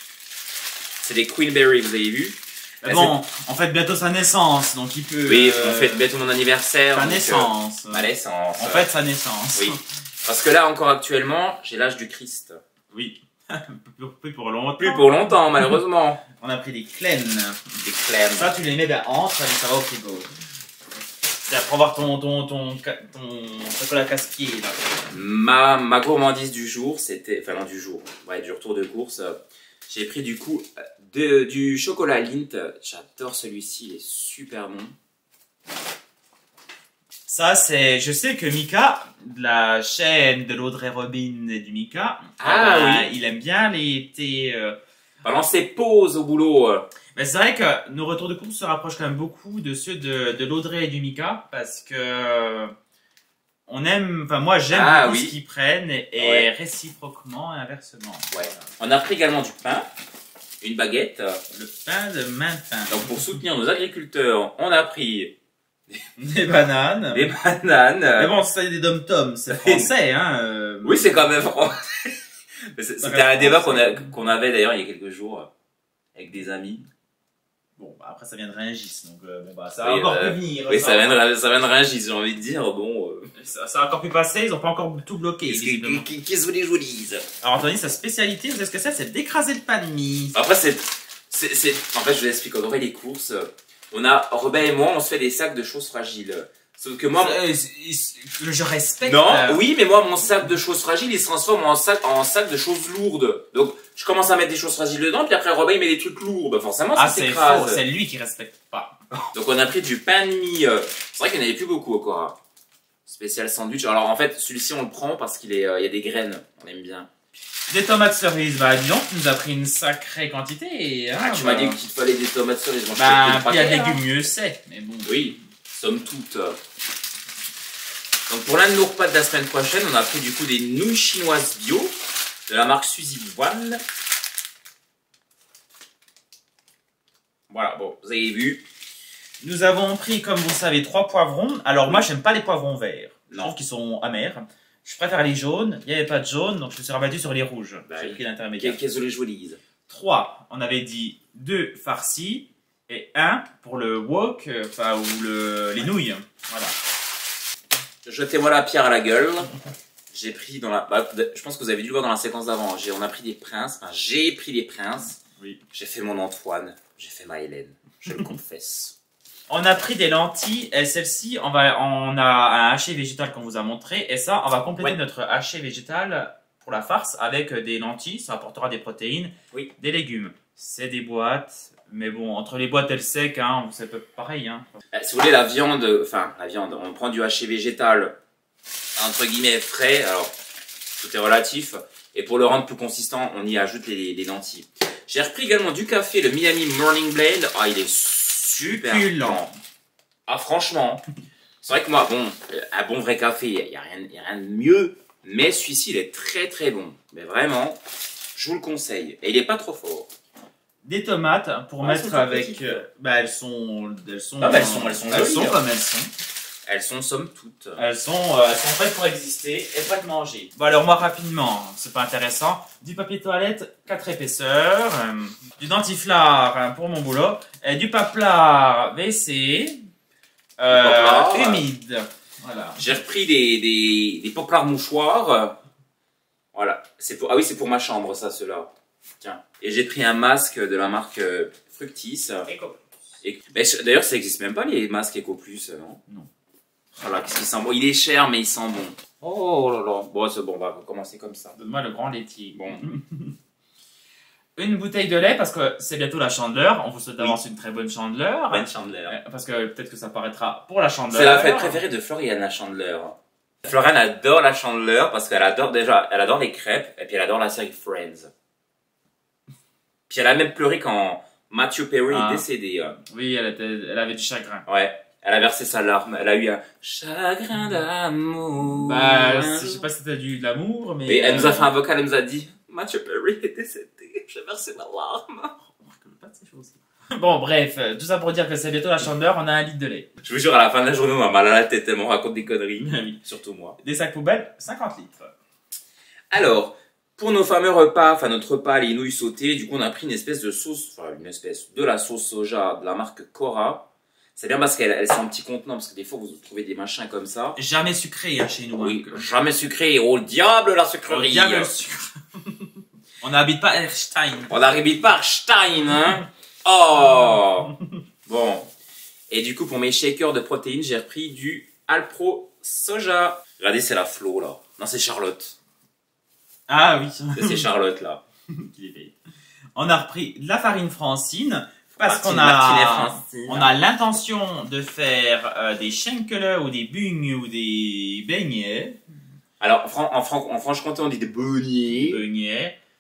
C'est des Queenberry, vous avez vu? Mais bon, on fête bientôt sa naissance, donc il peut. Oui, euh, on fête bientôt mon anniversaire. Sa donc, naissance. euh, ma naissance. On fête sa naissance. Oui. Parce que là, encore actuellement, j'ai l'âge du Christ. Oui. Plus pour longtemps. Plus pour longtemps, malheureusement. On a pris des clènes. Des clèmes. Ça, tu les mets ben, entre, et ça va au frigo. C'est pour avoir ton, ton, ton, ton, ton chocolat casse-pied, là. Ma, ma gourmandise du jour, c'était... Enfin, non, du jour. Ouais, du retour de course. euh, J'ai pris du coup de, du chocolat Lindt. J'adore celui-ci, il est super bon. Ça, c'est... Je sais que Mika, de la chaîne de l'Audrey Robin et du Mika, Ah, euh, oui. il aime bien les thés... euh, pendant ses pauses au boulot. euh. Mais c'est vrai que nos retours de course se rapprochent quand même beaucoup de ceux de, de l'Audrey et du Mika parce que on aime, enfin moi j'aime Ah, beaucoup oui. ce qu'ils prennent et, et Ouais. réciproquement et inversement. Ouais. On a pris également du pain, une baguette. Le pain de maintien, Donc pour soutenir nos agriculteurs, on a pris des bananes. des bananes. Mais bon, c'est des dom-toms, c'est français, hein. euh, Oui, c'est quand même français. Mais c'est- Ça C'était un reste débat qu'on français. a- qu'on avait d'ailleurs il y a quelques jours euh, avec des amis. Bon, bah, après ça vient de Rungis, donc euh, bon bah ça Oui, va encore euh, pu venir. Oui, ça vient de, ça vient de Rungis, j'ai envie de dire. Bon, euh, ça, ça a encore pu passer, ils ont pas encore tout bloqué. qu'est-ce visiblement. que- qu'est-ce que les jolies. Alors Anthony, sa spécialité, vous savez ce que c'est? C'est d'écraser le pain de mie. Après, c'est, c'est, c'est, en fait, je vous explique. Quand on fait les courses, on a, Robin et moi, on se fait des sacs de choses fragiles. Sauf que moi, Euh, c'est- c'est- je respecte. non, euh, oui, mais moi, mon sac de choses fragiles, il se transforme en sac, en sac de choses lourdes. Donc, je commence à mettre des choses fragiles dedans, puis après, Robin, il met des trucs lourds. Bah, forcément, Ah, ça c'est s'écrase. faux, c'est lui qui respecte pas. Donc, on a pris du pain de mie. euh, C'est vrai qu'il n'y en avait plus beaucoup, encore. hein. Spécial sandwich. Alors, en fait, celui-ci, on le prend parce qu'il est, euh, il y a des graines. On aime bien. Des tomates cerises, bah dis donc, tu nous as pris une sacrée quantité. Hein, Ah, tu bah, m'as dit qu'il te fallait des tomates cerises. Moi, je Bah, fais que il y a le des paquet, hein. légumes mieux c'est, mais bon. Oui, somme toute. Donc pour l'un de nos repas de la semaine prochaine, on a pris du coup des nouilles chinoises bio de la marque Suzy One. Voilà, bon, vous avez vu. Nous avons pris, comme vous le savez, trois poivrons. Alors moi, j'aime pas les poivrons verts. Je Non. trouve qu'ils sont amers. Je préfère les jaunes. Il n'y avait pas de jaune, donc je me suis rabattu sur les rouges. Bah J'ai oui. pris l'intermédiaire. Qu'est-ce que les jolies. Trois, on avait dit deux farcis et un pour le wok, euh, enfin, ou le, les nouilles. Voilà. Jetez-moi la pierre à la gueule. J'ai pris dans la... bah, je pense que vous avez dû le voir dans la séquence d'avant. J'ai- On a pris des princes. Enfin, j'ai pris des princes. Oui. J'ai fait mon Antoine. J'ai fait ma Hélène. Je le confesse. On a pris des lentilles et celle-ci, on, va, on a un haché végétal qu'on vous a montré. Et ça, on va compléter Ouais. notre haché végétal pour la farce avec des lentilles. Ça apportera des protéines, Oui. des légumes. C'est des boîtes. Mais bon, entre les boîtes et le sec, hein, c'est peu pareil. Hein. Euh, Si vous voulez, la viande... Enfin, la viande. On prend du haché végétal, entre guillemets, frais. Alors, tout est relatif. Et pour le rendre plus consistant, on y ajoute les, les lentilles. J'ai repris également du café, le Miami Morning Blend. Ah, il est super Succulent. bon. Ah, franchement. C'est vrai que moi, bon, euh, un bon vrai café, il n'y a, rien- y a rien de mieux. Mais celui-ci, il est très très bon. Mais vraiment, je vous le conseille. Et il n'est pas trop fort. Des tomates pour Ah, elles mettre sont avec. petites. euh, bah, elles sont. Elles sont, Ah, bah, elles sont- elles sont elles jolies, sont hein. comme elles sont. Elles sont somme toute. Elles sont, euh, elles sont faites pour exister et prêtes à manger. Bon alors moi rapidement, c'est pas intéressant. Du papier toilette, quatre épaisseurs, euh, du dentiflard hein, pour mon boulot, et du paplard W C, euh, paplard. humide. Voilà. J'ai repris des, des, des poplards mouchoirs. Voilà. C'est pour, ah oui, c'est pour ma chambre, ça, ceux-là. Tiens. Et j'ai pris un masque de la marque euh, Fructis. Et, mais je- d'ailleurs, ça n'existe même pas, les masques EcoPlus, euh, non? Non. Voilà, qu'est-ce qu'il sent bon? Il est cher, mais il sent bon. Oh là là. Bon, c'est bon, on va commencer comme ça. Donne-moi le grand laitier. Bon. Une bouteille de lait parce que c'est bientôt la chandeleur. On vous souhaite d'avance une très bonne chandeleur. Ben Chandler. Euh, Parce que peut-être que ça paraîtra pour la chandeleur. C'est la fête préférée de Floriana Chandler. Floriane adore la Chandler parce qu'elle adore déjà, elle adore les crêpes et puis elle adore la série Friends. Puis elle a même pleuré quand Matthew Perry Ah. est décédé. euh. Oui, elle, était, elle avait du chagrin. Ouais, elle a versé sa larme. Elle a eu un chagrin d'amour. Bah, je sais pas si c'était du de l'amour, mais. Et elle nous a euh, fait un vocal, elle nous a dit Matthew Perry est décédé, j'ai versé ma larme. pas de ces choses. Bon, bref, euh, tout ça pour dire que c'est bientôt la chandeleur, on a un litre de lait. Je vous jure, à la fin de la journée, on a mal à la tête tellement on raconte des conneries. Oui. Surtout moi. Des sacs poubelles, cinquante litres. Alors, pour nos fameux repas, enfin notre repas, les nouilles sautées, du coup on a pris une espèce de sauce, enfin une espèce de la sauce soja de la marque Cora. C'est bien parce qu'elle elle, sont en petit contenant, parce que des fois vous trouvez des machins comme ça. Jamais sucré hein, chez nous. Oui, hein. jamais sucré, au diable la Au sucrerie. diable le sucre. On n'habite pas Erstein. On n'arrive pas à Stein, hein. Oh. Bon. Et du coup, pour mes shakers de protéines, j'ai repris du Alpro Soja. Regardez, c'est la Flo, là. Non, c'est Charlotte. Ah oui. C'est Charlotte, là. Qu'il est payé. On a repris de la farine francine parce Martine- qu'on Martine et a, Francine. on a l'intention de faire euh, des schenkele ou des bugnes ou des beignets. Alors, en, Fran- en, Fran- en Franche-Comté, on dit des beignets. beignets.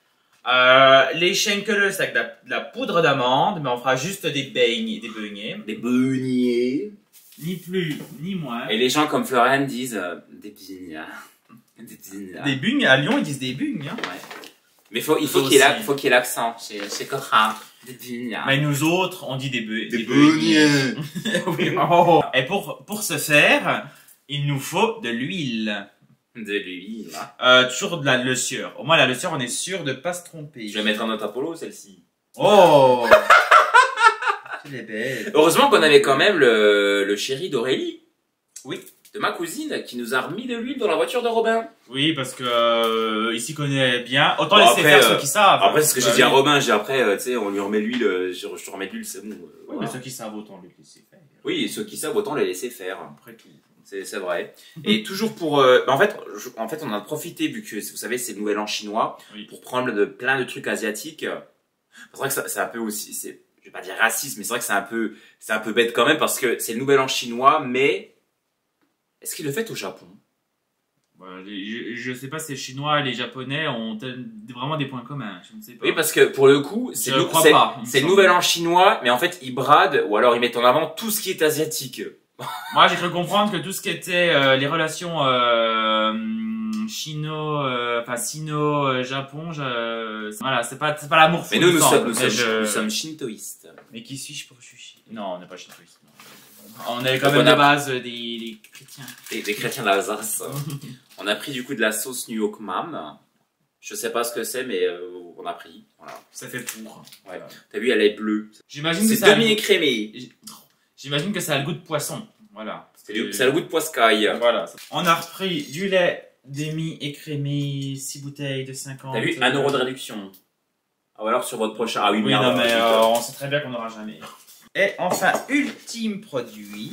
Euh, les Schenkelers avec de la, de la poudre d'amande, mais on fera juste des beignets, des beignets. Des beignets. Ni plus, ni moins. Et les gens comme Florian disent euh, des beignets. Des beignets. Des bugnes, à Lyon ils disent des bugnes. Hein. Ouais. Mais faut, il faut Faut qu'il y ait la- aussi. faut qu'il y ait l'accent chez, chez Cora. Des beignets. Mais nous autres, on dit des, be Des beignets. beignets. Oui. Oh. Et pour, pour ce faire, il nous faut de l'huile. De l'huile. Euh, toujours de la le sieur. Au moins la le sieur, on est sûr de pas se tromper. Je vais mettre un autre Apollo, celle-ci. Oh. Elle est belle. Heureusement qu'on avait quand même le, le chéri d'Aurélie. Oui. De ma cousine, qui nous a remis de l'huile dans la voiture de Robin. Oui, parce que euh, il s'y connaît bien. Autant Bon, laisser après, faire euh, ceux qui savent. Après, c'est ce que Bah j'ai dit à oui. Robin. J'ai après, euh, tu sais, on lui remet l'huile, euh, je, je te remets de l'huile, c'est bon. euh, Oui, voilà. mais ceux qui savent autant le laisser faire. Oui, et ceux qui savent, autant les laisser faire. Après tout. C'est c'est vrai. Et toujours pour... euh, bah, en, fait, je- en fait, on en a profité, vu que, vous savez, c'est le nouvel an chinois, Oui. pour prendre de, plein de trucs asiatiques. C'est vrai que ça- c'est un peu aussi... c'est- Je vais pas dire raciste, mais c'est vrai que c'est un peu, c'est un peu bête quand même, parce que c'est le nouvel an chinois, mais... Est-ce qu'ils le fêtent au Japon? Bah, les- je, je sais pas si les Chinois et les Japonais ont tel- vraiment des points communs. Je ne sais pas. Oui, parce que pour le coup, c'est Je le, crois c'est- pas, il me c'est le semble. nouvel an chinois, mais en fait, ils bradent, ou alors ils mettent en avant tout ce qui est asiatique. Moi, j'ai cru comprendre que tout ce qui était euh, les relations euh, chino, euh, enfin sino, euh, Japon, je, voilà, c'est pas, c'est pas l'amour fou. Mais nous, du nous sang, sommes, nous mais sommes, je- nous sommes shintoïstes. Mais qui suis-je pour juger? Non, on n'est pas shintoïste. non. On est quand Donc même on a- de base des, des chrétiens. Des, des chrétiens d'Alsace. On a pris du coup de la sauce New York Mam. Je sais pas ce que c'est, mais euh, on a pris. Voilà. Ça fait pour. Ouais. T'as vu, elle est bleue. J'imagine que C'est ça. a le goût- demi-écrémé. J'imagine que ça a le goût de poisson. Voilà. C'est du- ça a le goût de poiscaille. Voilà. On a repris du lait demi-écrémé, six bouteilles de cinquante. T'as vu, un euro de réduction. Ah, ou alors sur votre prochain. Ah oui, Oui, merde. non, mais zut. euh, on sait très bien qu'on n'aura jamais. Et enfin, ultime produit.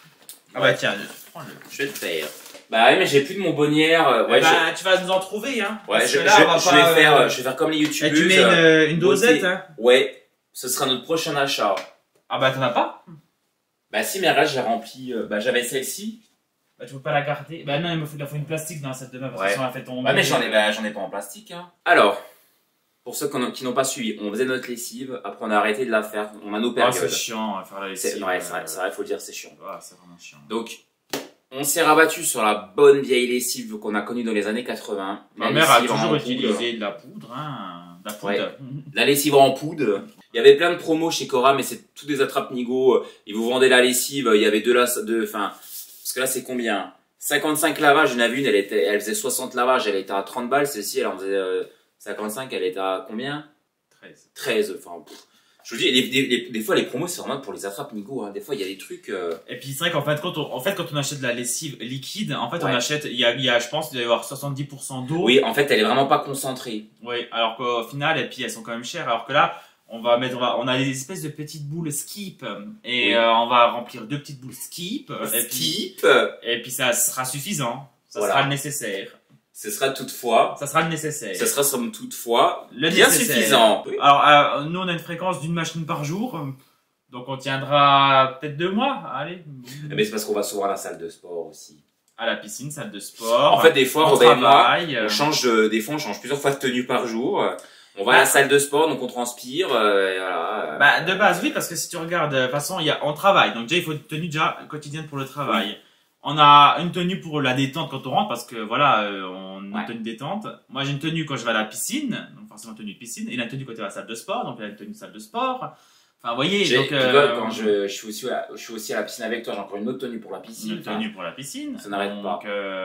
Ah bah tiens, prends-le. Je vais le faire. Bah ouais, mais j'ai plus de mon bonnière. euh, Ouais, Ouais, bah, tu vas nous en trouver, hein. je, ouais, Parce je, que je- là, on va je pas, vais faire, euh, je vais faire comme les Et youtubeuses. tu mets une, une dosette, beauté. hein. Ouais, ce sera notre prochain achat. Ah bah t'en as pas? Bah si, mais là, j'ai rempli. euh, bah j'avais celle-ci. Bah tu peux pas la garder. Bah non, il me faut, il en faut une plastique dans cette de main parce Ouais. que sinon elle fait tomber. Ouais, mais j'en ai, bah, j'en ai pas en plastique. Hein. Alors, pour ceux qui n'ont- qui n'ont pas suivi, on faisait notre lessive. Après, on a arrêté de la faire. On a nos Ah, c'est périodes. chiant à faire la C'est lessive. ouais, c'est vrai, euh, c'est vrai, faut le dire, c'est chiant. ouais, c'est vraiment chiant. Donc, on s'est rabattu sur la bonne vieille lessive qu'on a connue dans les années quatre-vingts. Ma La mère a lessive en toujours poudre. utilisé de la poudre, hein. De la poudre. Ouais. La lessive en poudre. Il y avait plein de promos chez Cora, mais c'est tous des attrape-nigo. Ils vous vendaient la lessive. Il y avait deux là, deux, enfin, parce que là, c'est combien? cinquante-cinq lavages. Il y en avait une, elle était, elle faisait soixante lavages. Elle était à trente balles. Celle-ci, elle en faisait euh, cinquante-cinq. Elle était à combien? treize. treize. Enfin, pff. Je vous dis, les, les- les- des fois, les promos, c'est vraiment pour les attrape-nigo. Hein. Des fois, il y a des trucs. euh, Et puis c'est vrai qu'en fait, quand on, en fait, quand on achète de la lessive liquide, en fait, on Ouais. achète, il y a, il y a, je pense, il doit y avoir soixante-dix pour cent d'eau. Oui, en fait, elle est vraiment pas concentrée. Oui, alors qu'au final, et puis elles sont quand même chères, alors que là, on va mettre, on, va, on a des espèces de petites boules skip, et Oui. euh, on va remplir deux petites boules skip, et puis, Skip. et puis ça sera suffisant, ça Voilà. sera le nécessaire, Ce sera toutefois, ça sera le nécessaire. ce sera somme toutefois Le bien nécessaire. suffisant. Oui. Alors, euh, nous, on a une fréquence d'une machine par jour, donc on tiendra peut-être deux mois, allez, Mais c'est parce qu'on va souvent à la salle de sport aussi. à la piscine, salle de sport. En fait, des fois, au Robin et moi, travail, euh, on change, de- des fois, on change plusieurs fois de tenue par jour. On va à la salle de sport, donc on transpire, euh, et voilà. Bah, de base, oui, parce que si tu regardes, de toute façon, il y a, on travaille. Donc, déjà, il faut une tenue déjà quotidienne pour le travail. On a une tenue pour la détente quand on rentre, parce que voilà, euh, on a Ouais. une tenue détente. Moi, j'ai une tenue quand je vais à la piscine, donc forcément une tenue de piscine, et la tenue quand tu vas à la salle de sport, donc il y a une tenue de salle de sport. Enfin, vous voyez, J'ai- donc, tu euh, vois, quand je, je, suis aussi à la, je suis aussi à la piscine avec toi, j'ai encore une autre tenue pour la piscine. une tenue pour la piscine. Ça n'arrête donc, pas.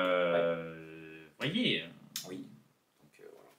euh, vous voyez. Oui. Donc, euh, voilà.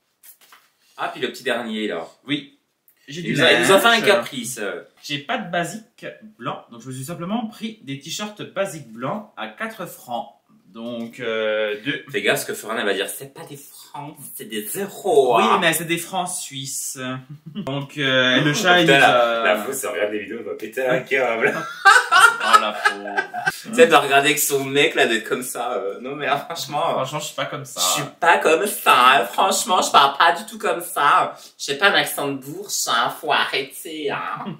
Ah, puis le petit dernier, là. Oui. J'ai Il nous a, il nous a fait un linge. caprice. J'ai pas de basique blanc, donc je me suis simplement pris des t-shirts basiques blancs à quatre francs. Donc, euh, deux. Fais gaffe, ce que Ferran, elle va dire, c'est pas des francs, c'est des zéros. Oui, hein. mais c'est des francs suisses. Donc, euh, le chat, il Putain, nous a... la, la fausse, elle regarde les vidéos, elle va péter un câble. Oh, la pauvre. Tu sais, de regarder avec son mec, là, d'être comme ça. euh, non, mais là, franchement. euh, Franchement, je suis pas comme ça. Je suis pas comme ça, hein. Franchement, je parle pas du tout comme ça. J'ai pas d'accent de bourse, hein. Faut arrêter, hein.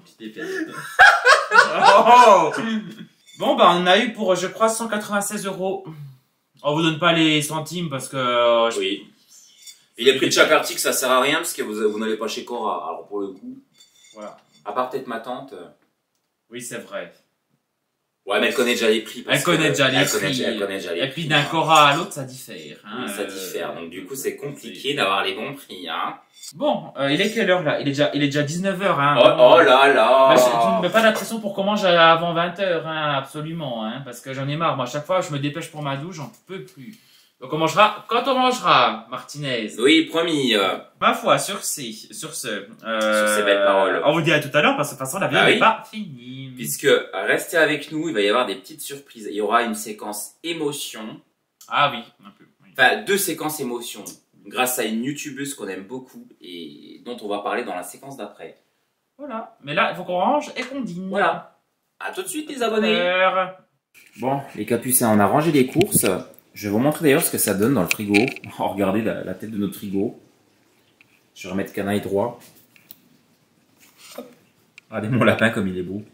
Oh. Bon, bah, on a eu pour, je crois, cent quatre-vingt-seize euros. On vous donne pas les centimes parce que... euh, je- Oui. Et les prix de chaque article, ça sert à rien parce que vous, vous n'allez pas chez Cora. Alors pour le coup, Voilà. à part peut-être ma tante. Oui, c'est vrai. Ouais, mais elle connaît déjà les prix. parce Elle connaît que déjà les elle prix. Connaît, elle connaît déjà les Et prix, puis d'un hein. Cora à l'autre, ça diffère. Hein, Oui, ça euh, diffère. Donc du coup, c'est compliqué d'avoir les bons prix. Hein. Bon, euh, il est quelle heure là? Il est déjà, il est déjà dix-neuf heures. Hein. Oh, oh là là. Bah, je- tu ne mets pas la pression pour qu'on mange avant vingt heures, hein, absolument, hein, parce que j'en ai marre. Moi, à chaque fois, je me dépêche pour ma douche, j'en peux plus. Donc on mangera quand on mangera, Martinez. Oui, promis. euh. Ma foi, sur ces, sur ce, euh, Sur ces belles paroles. On vous dit à tout à l'heure parce que de toute façon la vidéo Ah n'est oui. pas finie. Puisque restez avec nous, il va y avoir des petites surprises. Il y aura une séquence émotion. Ah oui, un peu. Oui. Enfin, deux séquences émotion. Grâce à une youtubeuse qu'on aime beaucoup et dont on va parler dans la séquence d'après. Voilà. Mais là, il faut qu'on range et qu'on dîne. Voilà. À tout de suite les abonnés. Heure. Bon, les capucins, on a rangé les courses. Je vais vous montrer d'ailleurs ce que ça donne dans le frigo. Oh, regardez la, la tête de notre frigo. Je vais remettre canaille droit. Hop. Regardez mon lapin comme il est beau.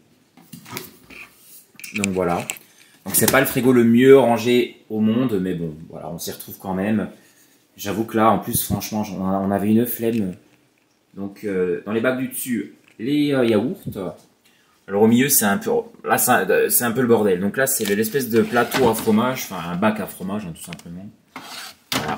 Donc voilà. Donc c'est pas le frigo le mieux rangé au monde, mais bon, voilà, on s'y retrouve quand même. J'avoue que là, en plus, franchement, on avait une flemme. Donc euh, dans les bacs du dessus, les euh, yaourts. Alors au milieu, c'est un peu, là, c'est un peu le bordel. Donc là, c'est l'espèce de plateau à fromage, enfin un bac à fromage, hein, tout simplement. Voilà.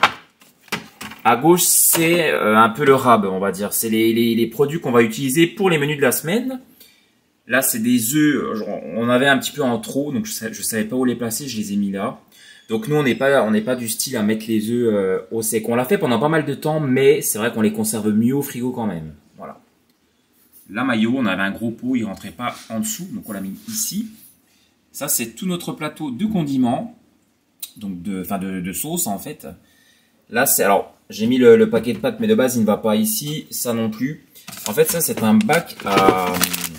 À gauche, c'est euh, un peu le rab, on va dire. C'est les, les, les produits qu'on va utiliser pour les menus de la semaine. Là, c'est des œufs. Genre, on avait un petit peu en trop, donc je ne savais pas où les placer, je les ai mis là. Donc nous, on n'est pas, on n'est pas du style à mettre les œufs euh, au sec. On l'a fait pendant pas mal de temps, mais c'est vrai qu'on les conserve mieux au frigo quand même. Voilà. Là, maillot, on avait un gros pot, il rentrait pas en dessous, donc on l'a mis ici. Ça, c'est tout notre plateau de condiments, donc de, enfin de, de sauce en fait. Là, c'est alors, j'ai mis le, le paquet de pâtes, mais de base, il ne va pas ici, ça non plus. En fait, ça, c'est un bac à,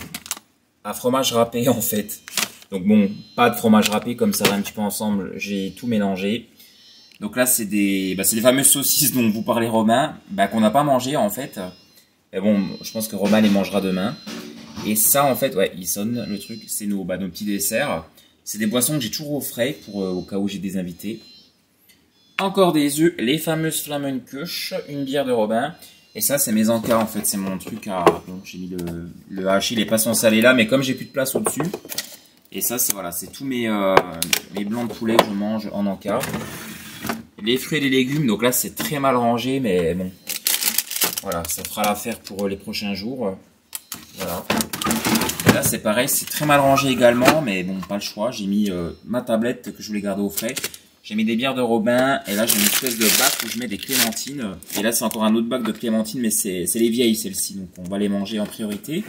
à fromage râpé en fait. Donc bon, pas de fromage râpé, comme ça va un petit peu ensemble, j'ai tout mélangé. Donc là, c'est des, bah, c'est les fameuses saucisses dont vous parlez Romain, bah, qu'on n'a pas mangé en fait. Mais bon, je pense que Romain les mangera demain. Et ça, en fait, ouais, il sonne le truc, c'est nos, bah, nos petits desserts. C'est des boissons que j'ai toujours au frais, pour, euh, au cas où j'ai des invités. Encore des œufs, les fameuses Flammenkuche, une bière de Robin. Et ça, c'est mes encas, en fait, c'est mon truc à... Bon, j'ai mis le, le hachis, les poissons salés là, mais comme j'ai plus de place au-dessus. Et ça, c'est voilà, c'est tous mes, euh, mes blancs de poulet que je mange en encas. Les fruits et les légumes, donc là, c'est très mal rangé, mais bon... Voilà, ça fera l'affaire pour les prochains jours. Voilà. Et là, c'est pareil, c'est très mal rangé également, mais bon, pas le choix. J'ai mis euh, ma tablette que je voulais garder au frais. J'ai mis des bières de Robin, et là, j'ai une espèce de bac où je mets des clémentines. Et là, c'est encore un autre bac de clémentines, mais c'est les vieilles, celles-ci, donc on va les manger en priorité.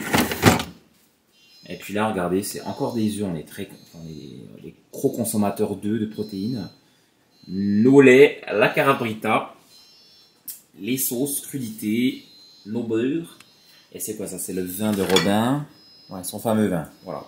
Et puis là, regardez, c'est encore des œufs. On est très, on est les gros consommateurs d'œufs, de protéines. Nos laits, la carabrita. Les sauces, crudités, nos beurres. Et c'est quoi ça? C'est le vin de Robin. Ouais, son fameux vin. Voilà.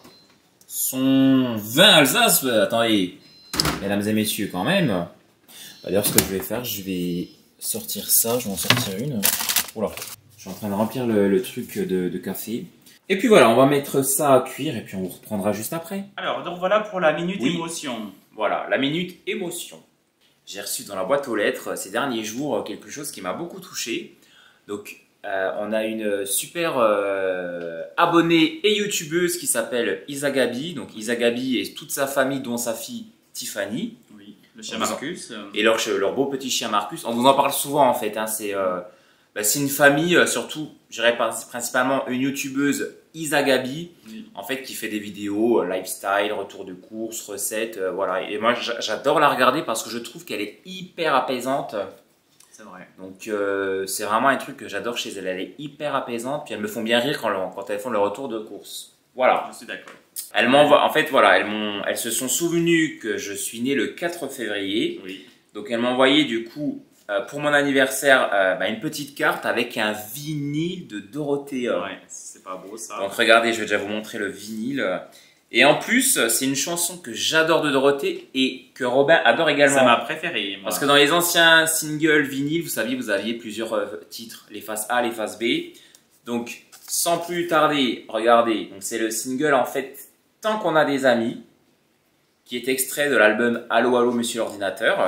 Son vin Alsace. Attendez. Mesdames et messieurs, quand même. D'ailleurs, ce que je vais faire, je vais sortir ça. Je vais en sortir une. Oula. Je suis en train de remplir le, le truc de, de café. Et puis voilà, on va mettre ça à cuire. Et puis on vous reprendra juste après. Alors, donc voilà pour la minute Oui. émotion. Voilà, la minute émotion. J'ai reçu dans la boîte aux lettres ces derniers jours quelque chose qui m'a beaucoup touché. Donc, euh, on a une super euh, abonnée et youtubeuse qui s'appelle Isagabi. Donc, Isagabi et toute sa famille, dont sa fille Tiffany. Oui, le chien On vous en- Marcus. euh, Et leur, leur beau petit chien Marcus. On vous en parle souvent en fait. Hein. C'est euh, bah, c'est une famille, euh, surtout, je dirais principalement une youtubeuse Isagabi. Oui. En fait, qui fait des vidéos euh, lifestyle, retour de course, recettes, euh, voilà. Et moi, j'a- j'adore la regarder parce que je trouve qu'elle est hyper apaisante. C'est vrai. Donc, euh, c'est vraiment un truc que j'adore chez elle. Elle est hyper apaisante, puis elles me font bien rire quand, quand elles font le retour de course. Voilà. Je suis d'accord. Elles m'envoient, en fait, voilà, elles m'ont, elles se sont souvenues que je suis né le quatre février. Oui. Donc, elles m'ont envoyé du coup euh, pour mon anniversaire euh, bah, une petite carte avec un vinyle de Dorothée. Ouais, c'est pas beau ça. Donc regardez, je vais déjà vous montrer le vinyle. Et en plus, c'est une chanson que j'adore de Dorothée et que Robin adore également. C'est ma préférée. Moi. Parce que dans les anciens singles vinyles, vous saviez, vous aviez plusieurs euh, titres, les faces A, les faces B. Donc, sans plus tarder, regardez, donc c'est le single en fait Tant qu'on a des amis, qui est extrait de l'album Allô Allô Monsieur l'ordinateur.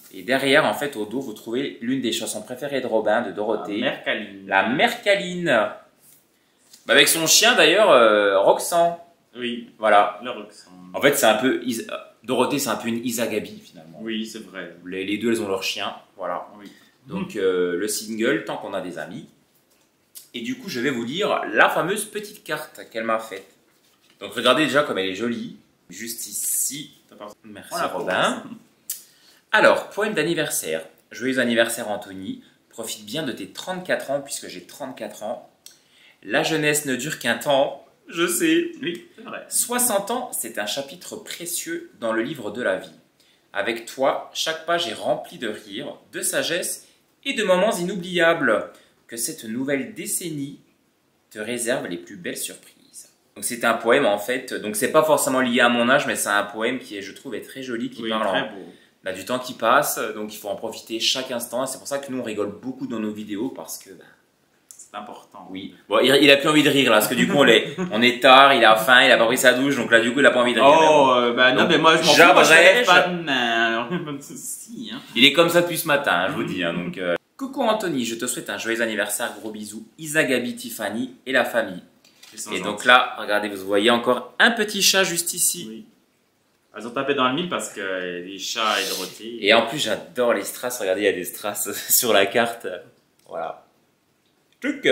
Et derrière, en fait, au dos, vous trouvez l'une des chansons préférées de Robin, de Dorothée. La Mercaline. La Mercaline. Bah, avec son chien, d'ailleurs, euh, Roxane. Oui, Voilà. le Roxane. En fait, c'est un peu... Is- Dorothée, c'est un peu une Isagabi, finalement. Oui, c'est vrai. Les, les deux, elles ont leur chien. Voilà. Oui. Donc, euh, le single, Tant qu'on a des amis. Et du coup, je vais vous lire la fameuse petite carte qu'elle m'a faite. Donc, regardez déjà comme elle est jolie. Juste ici. Merci, Voilà, Robin. Alors, poème d'anniversaire. Joyeux anniversaire, Anthony. Profite bien de tes trente-quatre ans, puisque j'ai trente-quatre ans. La jeunesse ne dure qu'un temps. Je sais. Oui, c'est vrai. soixante ans, c'est un chapitre précieux dans le livre de la vie. Avec toi, chaque page est remplie de rires, de sagesse et de moments inoubliables. Que cette nouvelle décennie te réserve les plus belles surprises. Donc c'est un poème en fait, donc c'est pas forcément lié à mon âge, mais c'est un poème qui est, je trouve, est très joli, qui Oui, parle très en- beau. bah, du temps qui passe, donc il faut en profiter chaque instant. Et c'est pour ça que nous on rigole beaucoup dans nos vidéos parce que bah, C'est important. oui, bon, il, il a plus envie de rire là, parce que du coup on est, on est tard, il a faim, il a pas pris sa douche, donc là du coup il a pas envie de rire. Oh, euh, bah non, Donc, mais moi je m'en fous, moi, je j'abrège. lève pas de main, alors pas de soucis, hein. Il est comme ça depuis ce matin, hein, je vous dis. Hein, donc, euh, coucou Anthony, je te souhaite un joyeux anniversaire, gros bisous, Isa, Gabi, Tiffany et la famille. Ils sont Et donc gentils. là, regardez, vous voyez encore un petit chat juste ici. Oui. Elles ont tapé dans le mille parce que euh, les chats et Dorothée. Et en plus, j'adore les strass. Regardez, il y a des strass sur la carte. Voilà. Truc.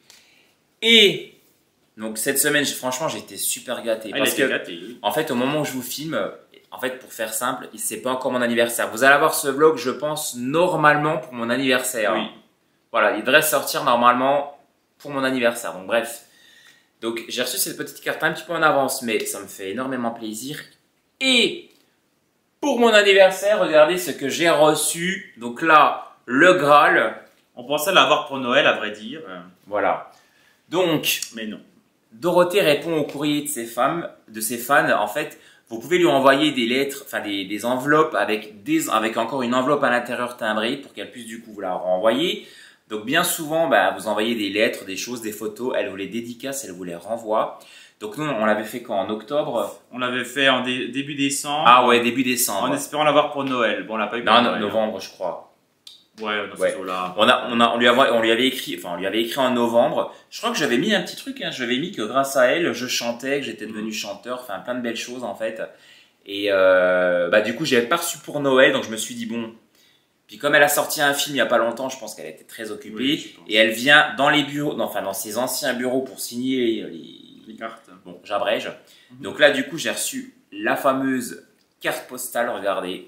Et donc cette semaine, j'ai- franchement, j'ai été super gâté. Ah, il parce a été que, gâté, oui. en fait, au moment où je vous filme, en fait, pour faire simple, c'est pas encore mon anniversaire. Vous allez avoir ce vlog, je pense, normalement pour mon anniversaire. Oui. Voilà, il devrait sortir normalement pour mon anniversaire. Donc bref. Donc j'ai reçu cette petite carte un petit peu en avance, mais ça me fait énormément plaisir. Et pour mon anniversaire, regardez ce que j'ai reçu. Donc là, le Graal. On pensait l'avoir pour Noël, à vrai dire. euh, Voilà. Donc, Mais non. Dorothée répond au courrier de ses femmes, de ses fans. En fait, vous pouvez lui envoyer des lettres, enfin des, des enveloppes avec des, avec encore une enveloppe à l'intérieur timbrée pour qu'elle puisse du coup vous la renvoyer. Donc bien souvent, bah, vous envoyez des lettres, des choses, des photos. Elle vous les dédicace, elle vous les renvoie. Donc nous, on l'avait fait quand en octobre. On l'avait fait en dé- début décembre. Ah ouais, début décembre. En espérant l'avoir pour Noël. Bon, on l'a pas eu pour Non, Noël. no- novembre, je crois. Ouais, dans Ouais. ce jour-là. On a, on a, on lui avait, on lui avait écrit, enfin, on lui avait écrit en novembre. Je crois que j'avais mis un petit truc, hein. J'avais mis que grâce à elle, je chantais, que j'étais devenu chanteur, enfin, plein de belles choses, en fait. Et, euh, bah, du coup, j'avais pas reçu pour Noël, donc je me suis dit, bon. Puis comme elle a sorti un film il y a pas longtemps, je pense qu'elle était très occupée. Oui, je pense. Et elle vient dans les bureaux, non, enfin, dans ses anciens bureaux pour signer les, Les cartes. bon, j'abrège. Mhm. Donc là, du coup, j'ai reçu la fameuse carte postale, regardez,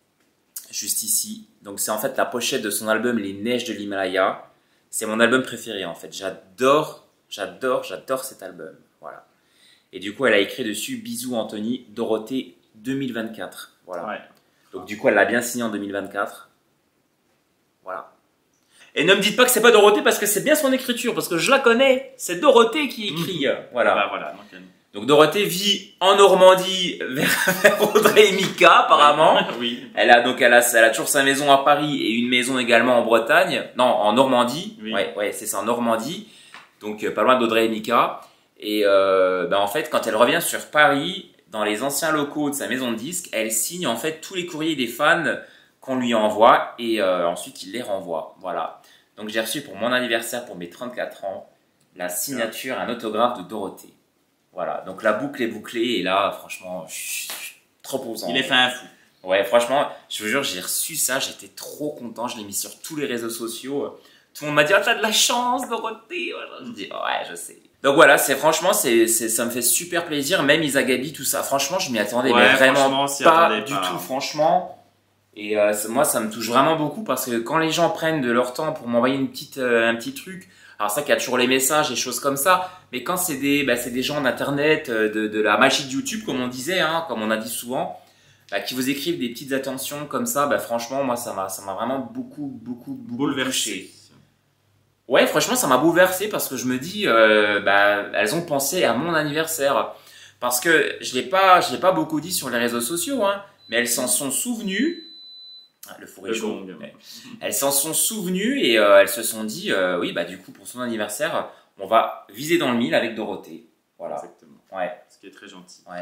juste ici. Donc c'est en fait la pochette de son album Les Neiges de l'Himalaya. C'est mon album préféré en fait. J'adore, j'adore, j'adore cet album. Voilà. Et du coup, elle a écrit dessus Bisous Anthony, Dorothée deux mille vingt-quatre. Voilà. Ouais. Donc du coup, elle l'a bien signé en deux mille vingt-quatre. Voilà. Et ne me dites pas que c'est pas Dorothée parce que c'est bien son écriture, parce que je la connais. C'est Dorothée qui écrit. Voilà. Bah voilà. Donc, euh, Donc Dorothée vit en Normandie vers, vers Audrey et Mika apparemment. Oui. Elle a donc elle a, elle a toujours sa maison à Paris et une maison également en Bretagne. Non, en Normandie. Oui. Ouais, ouais, c'est ça, en Normandie. Donc euh, pas loin d'Audrey et Mika. Et euh, ben, en fait, quand elle revient sur Paris, dans les anciens locaux de sa maison de disques, elle signe en fait tous les courriers des fans qu'on lui envoie et euh, ensuite il les renvoie. Voilà. Donc j'ai reçu pour mon anniversaire, pour mes trente-quatre ans, la signature, un autographe de Dorothée. Voilà, donc la boucle est bouclée et là, franchement, je suis trop posant. Il est fait un fou. Ouais, franchement, je vous jure, j'ai reçu ça, j'étais trop content, je l'ai mis sur tous les réseaux sociaux. Tout le monde m'a dit, oh, t'as de la chance, Dorothée. Je dis, ouais, je sais. Donc voilà, c'est franchement, c'est, c'est, ça me fait super plaisir, même Isagabi, tout ça. Franchement, je m'y attendais, Ouais, mais vraiment franchement, on s'y pas attendait du pas. tout, franchement. Et euh, c'est- moi, ça me touche vraiment beaucoup parce que quand les gens prennent de leur temps pour m'envoyer une petite, euh, un petit truc, alors ça qu'il y a toujours les messages et choses comme ça, mais quand c'est des, bah, c'est des gens d'internet, euh, de, de la magie de YouTube, comme on disait, hein, comme on a dit souvent, bah, qui vous écrivent des petites attentions comme ça, bah, franchement, moi, ça m'a, ça m'a vraiment beaucoup, beaucoup, beaucoup Bouleversé. touché. Ouais, franchement, ça m'a bouleversé parce que je me dis, euh, bah, elles ont pensé à mon anniversaire. Parce que je l'ai pas, je l'ai pas beaucoup dit sur les réseaux sociaux, hein, mais elles s'en sont souvenues. Ah, le four est Le chaud. gong. Ouais. Elles s'en sont souvenues et euh, elles se sont dit, euh, oui, bah du coup, pour son anniversaire, on va viser dans le mille avec Dorothée. Voilà. Exactement. Ouais. Ce qui est très gentil. Ouais.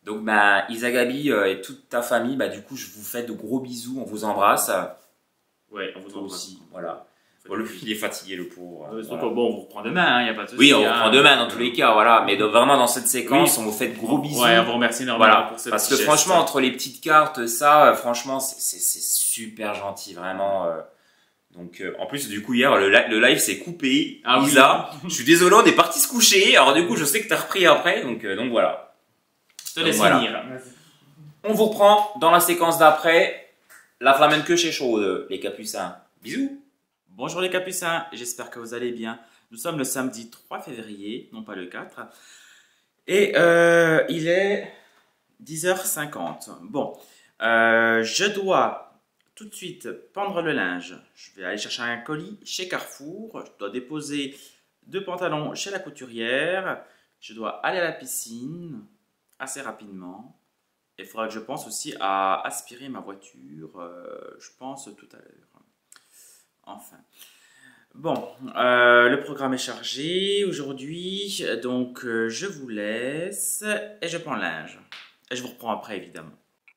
Donc, bah, Isa Gabi euh, et toute ta famille, bah, du coup, je vous fais de gros bisous, on vous embrasse. Ouais, on vous Toi embrasse. aussi, voilà. Bon, le, il est fatigué, le pauvre. Euh, Voilà. donc, bon, on vous reprend demain, il n'y a pas de souci. Oui, on vous hein. reprend demain dans tous les cas, voilà. Mais donc, vraiment, dans cette séquence, Oui. on vous fait de gros bisous. Ouais, on vous remercie énormément Voilà. pour ce Parce petit que geste. franchement, entre les petites cartes, ça, euh, franchement, c'est c'est- c'est super gentil, vraiment. euh. Donc, euh, en plus, du coup, hier, le, li- le live s'est coupé. Ah oui. Isa, je suis désolé, on est parti se coucher. Alors, du coup, je sais que tu as repris après, donc, euh, donc voilà. Je te laisse Voilà. finir. On vous reprend dans la séquence d'après. La flamenque chez chaude, les capucins. Bisous. Bonjour les capucins, j'espère que vous allez bien. Nous sommes le samedi trois février, non pas le quatre. Et euh, il est dix heures cinquante. Bon, euh, je dois tout de suite pendre le linge. Je vais aller chercher un colis chez Carrefour. Je dois déposer deux pantalons chez la couturière. Je dois aller à la piscine assez rapidement. Il faudra que je pense aussi à aspirer ma voiture. euh, je pense tout à l'heure. Enfin. Bon, euh, le programme est chargé aujourd'hui, donc euh, je vous laisse et je prends le linge. Et je vous reprends après, évidemment.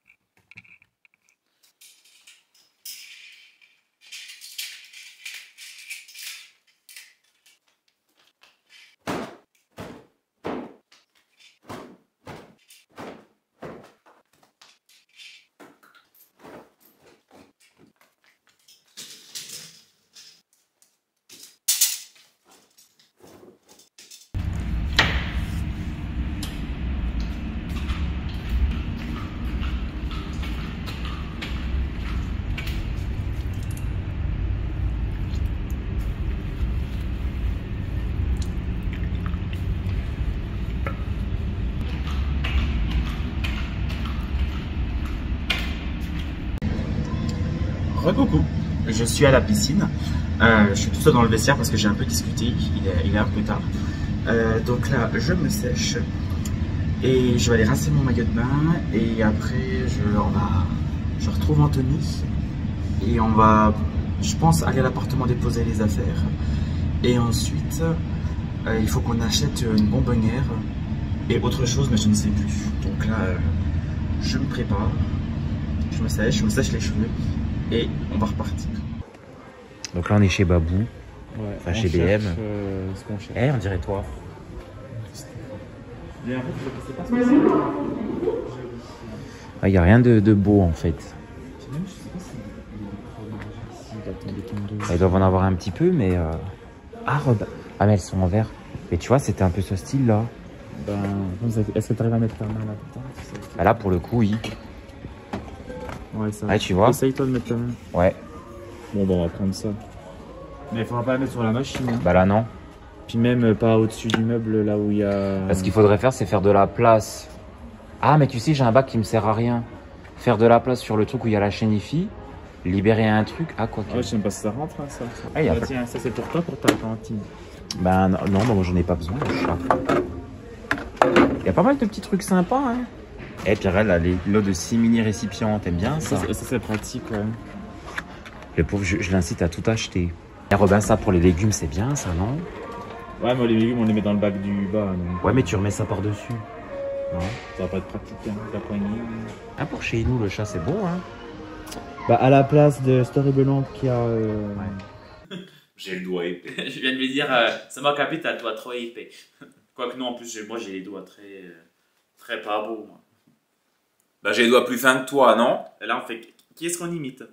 Recoucou, je suis à la piscine. Euh, je suis tout seul dans le vestiaire parce que j'ai un peu discuté. Il est, il est un peu tard. Euh, donc là, je me sèche et je vais aller rincer mon maillot de bain. Et après, je, on va, je retrouve Anthony et on va, je pense, aller à l'appartement déposer les affaires. Et ensuite, euh, il faut qu'on achète une bonbonnière et autre chose, mais je ne sais plus. Donc là, euh, je me prépare, je me sèche, je me sèche les cheveux. Et on va repartir. Donc là, on est chez Babou. Ouais, Enfin, on chez B M. cherche, euh, ce qu'on cherche. Eh, on dirait toi. Il n'y a rien de, de beau en fait. Ils doivent en avoir un petit peu, mais. Euh... Ah, Rob. Ah, mais elles sont en vert. Mais tu vois, c'était un peu ce style là. Ben, est-ce que tu arrives à mettre ta main là-dedans? Bah là, pour le coup, oui. Ouais, ça. Ouais, tu vois. Essaye toi de mettre ta main. Ouais. Bon, ben, on va prendre ça. Mais il faudra pas la mettre sur la machine. Hein. Bah là, non. Puis même euh, pas au-dessus du meuble, là où il y a... Bah, ce qu'il faudrait faire, c'est faire de la place. Ah, mais tu sais, j'ai un bac qui me sert à rien. Faire de la place sur le truc où il y a la chaîne I-Fi. Libérer un truc. Ah, quoi que. Ah ouais, je sais même pas si ça rentre, hein, ça. ça. Ah, y a Bah, pas- tiens, ça c'est pour toi, pour ta cantine. Bah non, non, bah, moi j'en ai pas besoin, le chat. Il y a pas mal de petits trucs sympas, hein. Eh, Pierre, là, les lots de six mini récipients, t'aimes bien ça? Ça, ça c'est pratique, ouais. Le pauvre, je, je l'incite à tout acheter. Et Robin, ça pour les légumes, c'est bien ça, non? Ouais, mais les légumes, on les met dans le bac du bas. Donc... Ouais, mais tu remets ça par-dessus. Non? Ça va pas être pratique, hein, la poignée. Ah, pour chez nous, le chat, c'est beau, hein. Bah, à la place de Story Lamp qui a. Euh... Ouais. J'ai le doigt épais. Je viens de lui dire, euh, ça m'a capé, t'as le doigt trop épais. Quoique non, en plus, j'ai- moi j'ai les doigts très, euh, très pas beaux. moi. Bah, j'ai les doigts plus fins que toi, non? Et là, on fait, qui est-ce qu'on imite?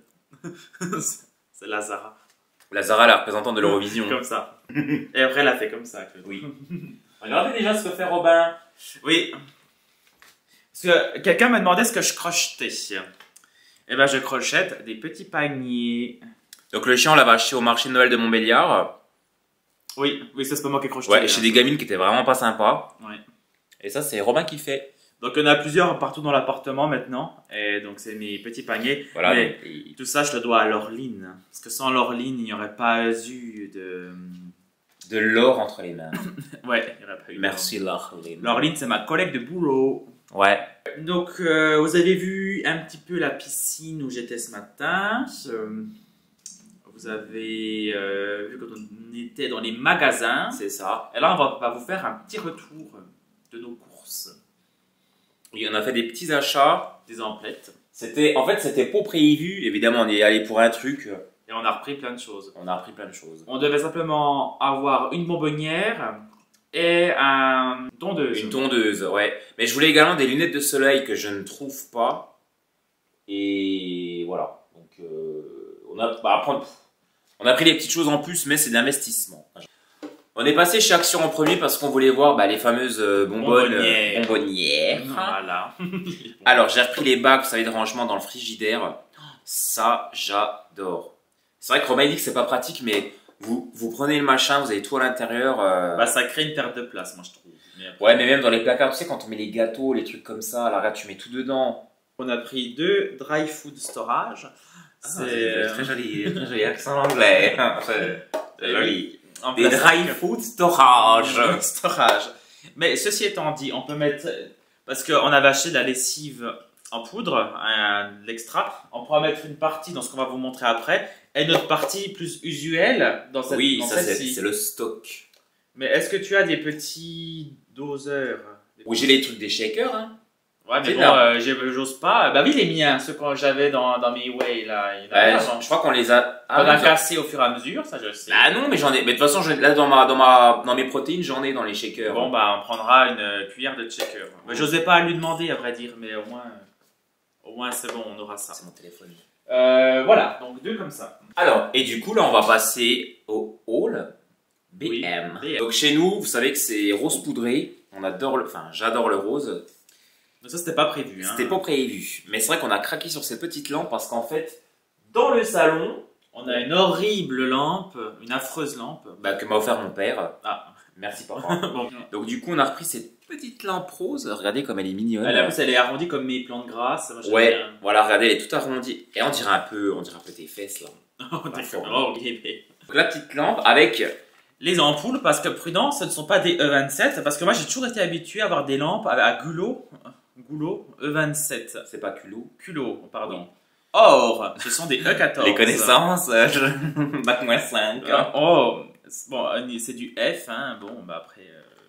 C'est Lazara. La Zara, la représentante de l'Eurovision. Comme ça. Et après, elle a fait comme ça. Claude. Oui. Regardez déjà ce que fait Robin. Oui. Parce que quelqu'un m'a demandé ce que je crochetais. Eh ben, je crochette des petits paniers. Donc le chien, on l'avait acheté au marché de Noël de Montbéliard. Oui, oui, ça c'est pas moi qui ai crocheté. Ouais, hein. chez des gamines qui étaient vraiment pas sympas. Ouais. Et ça, c'est Robin qui fait. Donc, on a plusieurs partout dans l'appartement maintenant. Et donc, c'est mes petits paniers. Voilà. Mais donc, il- tout ça, je le dois à Laureline. Parce que sans Laureline, il n'y aurait pas eu de. de l'or entre les mains. Ouais, il n'y aurait pas eu de- Merci, Laureline. Laureline, c'est ma collègue de boulot. Ouais. Donc, euh, vous avez vu un petit peu la piscine où j'étais ce matin. Euh, vous avez euh, vu quand on était dans les magasins. C'est ça. Et là, on va, va vous faire un petit retour de nos courses. Oui, on a fait des petits achats. Des emplettes. C'était, en fait, c'était pas prévu. Évidemment, on est allé pour un truc. Et on a repris plein de choses. On a appris plein de choses. On devait simplement avoir une bonbonnière et un tondeuse. Une tondeuse, ouais. Mais je voulais également des lunettes de soleil que je ne trouve pas. Et voilà. Donc, euh, on a, bah, après, on a pris des petites choses en plus, mais c'est de l'investissement. On est passé chez Action en premier parce qu'on voulait voir bah, les fameuses euh, bonbonnes. Bonbonnières. euh, bonbonnières. Voilà. Alors, j'ai repris les bacs, vous savez, de rangement dans le frigidaire. Ça, j'adore. C'est vrai que Romain dit que c'est pas pratique, mais vous, vous prenez le machin, vous avez tout à l'intérieur. Euh... Bah, ça crée une perte de place, moi je trouve. Mais après, Ouais, mais même dans les placards, tu sais, quand on met les gâteaux, les trucs comme ça, là, regarde, tu mets tout dedans. on a pris deux dry food storage. C'est C'est très joli, très joli accent anglais. C'est c'est joli. en Des plastique. dry food storage. storage. Mais ceci étant dit, on peut mettre, parce qu'on avait acheté de la lessive en poudre, un- l'extra, on pourra mettre une partie dans ce qu'on va vous montrer après, et notre partie plus usuelle dans cette Oui, dans ça c'est celle-ci. c'est le stock. Mais est-ce que tu as des petits doseurs? Oui, j'ai les trucs des shakers, hein. Ouais, mais C'est bon, énorme. euh, j'ai- j'ose pas. Bah oui, les miens, ceux que j'avais dans, dans mes Way, là. Il y en a Ouais, pas, je, genre. je crois qu'on les a. On a mais ça- cassé au fur et à mesure, ça je sais. Ah non, mais j'en ai. Mais de toute façon, je- là dans ma dans ma dans mes protéines, j'en ai dans les shakers. Bon, bah, on prendra une euh, cuillère de checker. Mais j'osais pas lui demander, à vrai dire, mais au moins, euh, au moins c'est bon, on aura ça. C'est mon téléphone. Euh, voilà, donc deux comme ça. Alors, et du coup, là, on va passer au hall B M. Oui, B M. Donc, chez nous, vous savez que c'est rose poudré. On adore le. Enfin, j'adore le rose. Donc ça, c'était pas prévu. Hein. C'était pas prévu. Mais c'est vrai qu'on a craqué sur ces petites lampes parce qu'en fait, dans le salon, On a une horrible lampe, une affreuse lampe. bah, que m'a offert mon père. Ah, Merci, papa. bon. Donc, du coup, on a repris cette petite lampe rose. Regardez comme elle est mignonne. Elle, en plus, elle est arrondie comme mes plantes grasses. Moi, j'aime Ouais, bien. voilà, regardez, elle est toute arrondie. Et on dirait un peu, on dirait un peu tes fesses, là. Oh, d'accord. Oh, bébé. Donc, la petite lampe avec. Les ampoules, parce que prudent, ce ne sont pas des E vingt-sept, parce que moi j'ai toujours été habitué à avoir des lampes à, à goulot, goulot E vingt-sept. C'est pas culot. Culot, pardon. Or, ce sont des E quatorze. Les connaissances, euh, je... bac moins cinq. Euh, oh, c'est- bon, euh, c'est du F, hein, bon, bah après...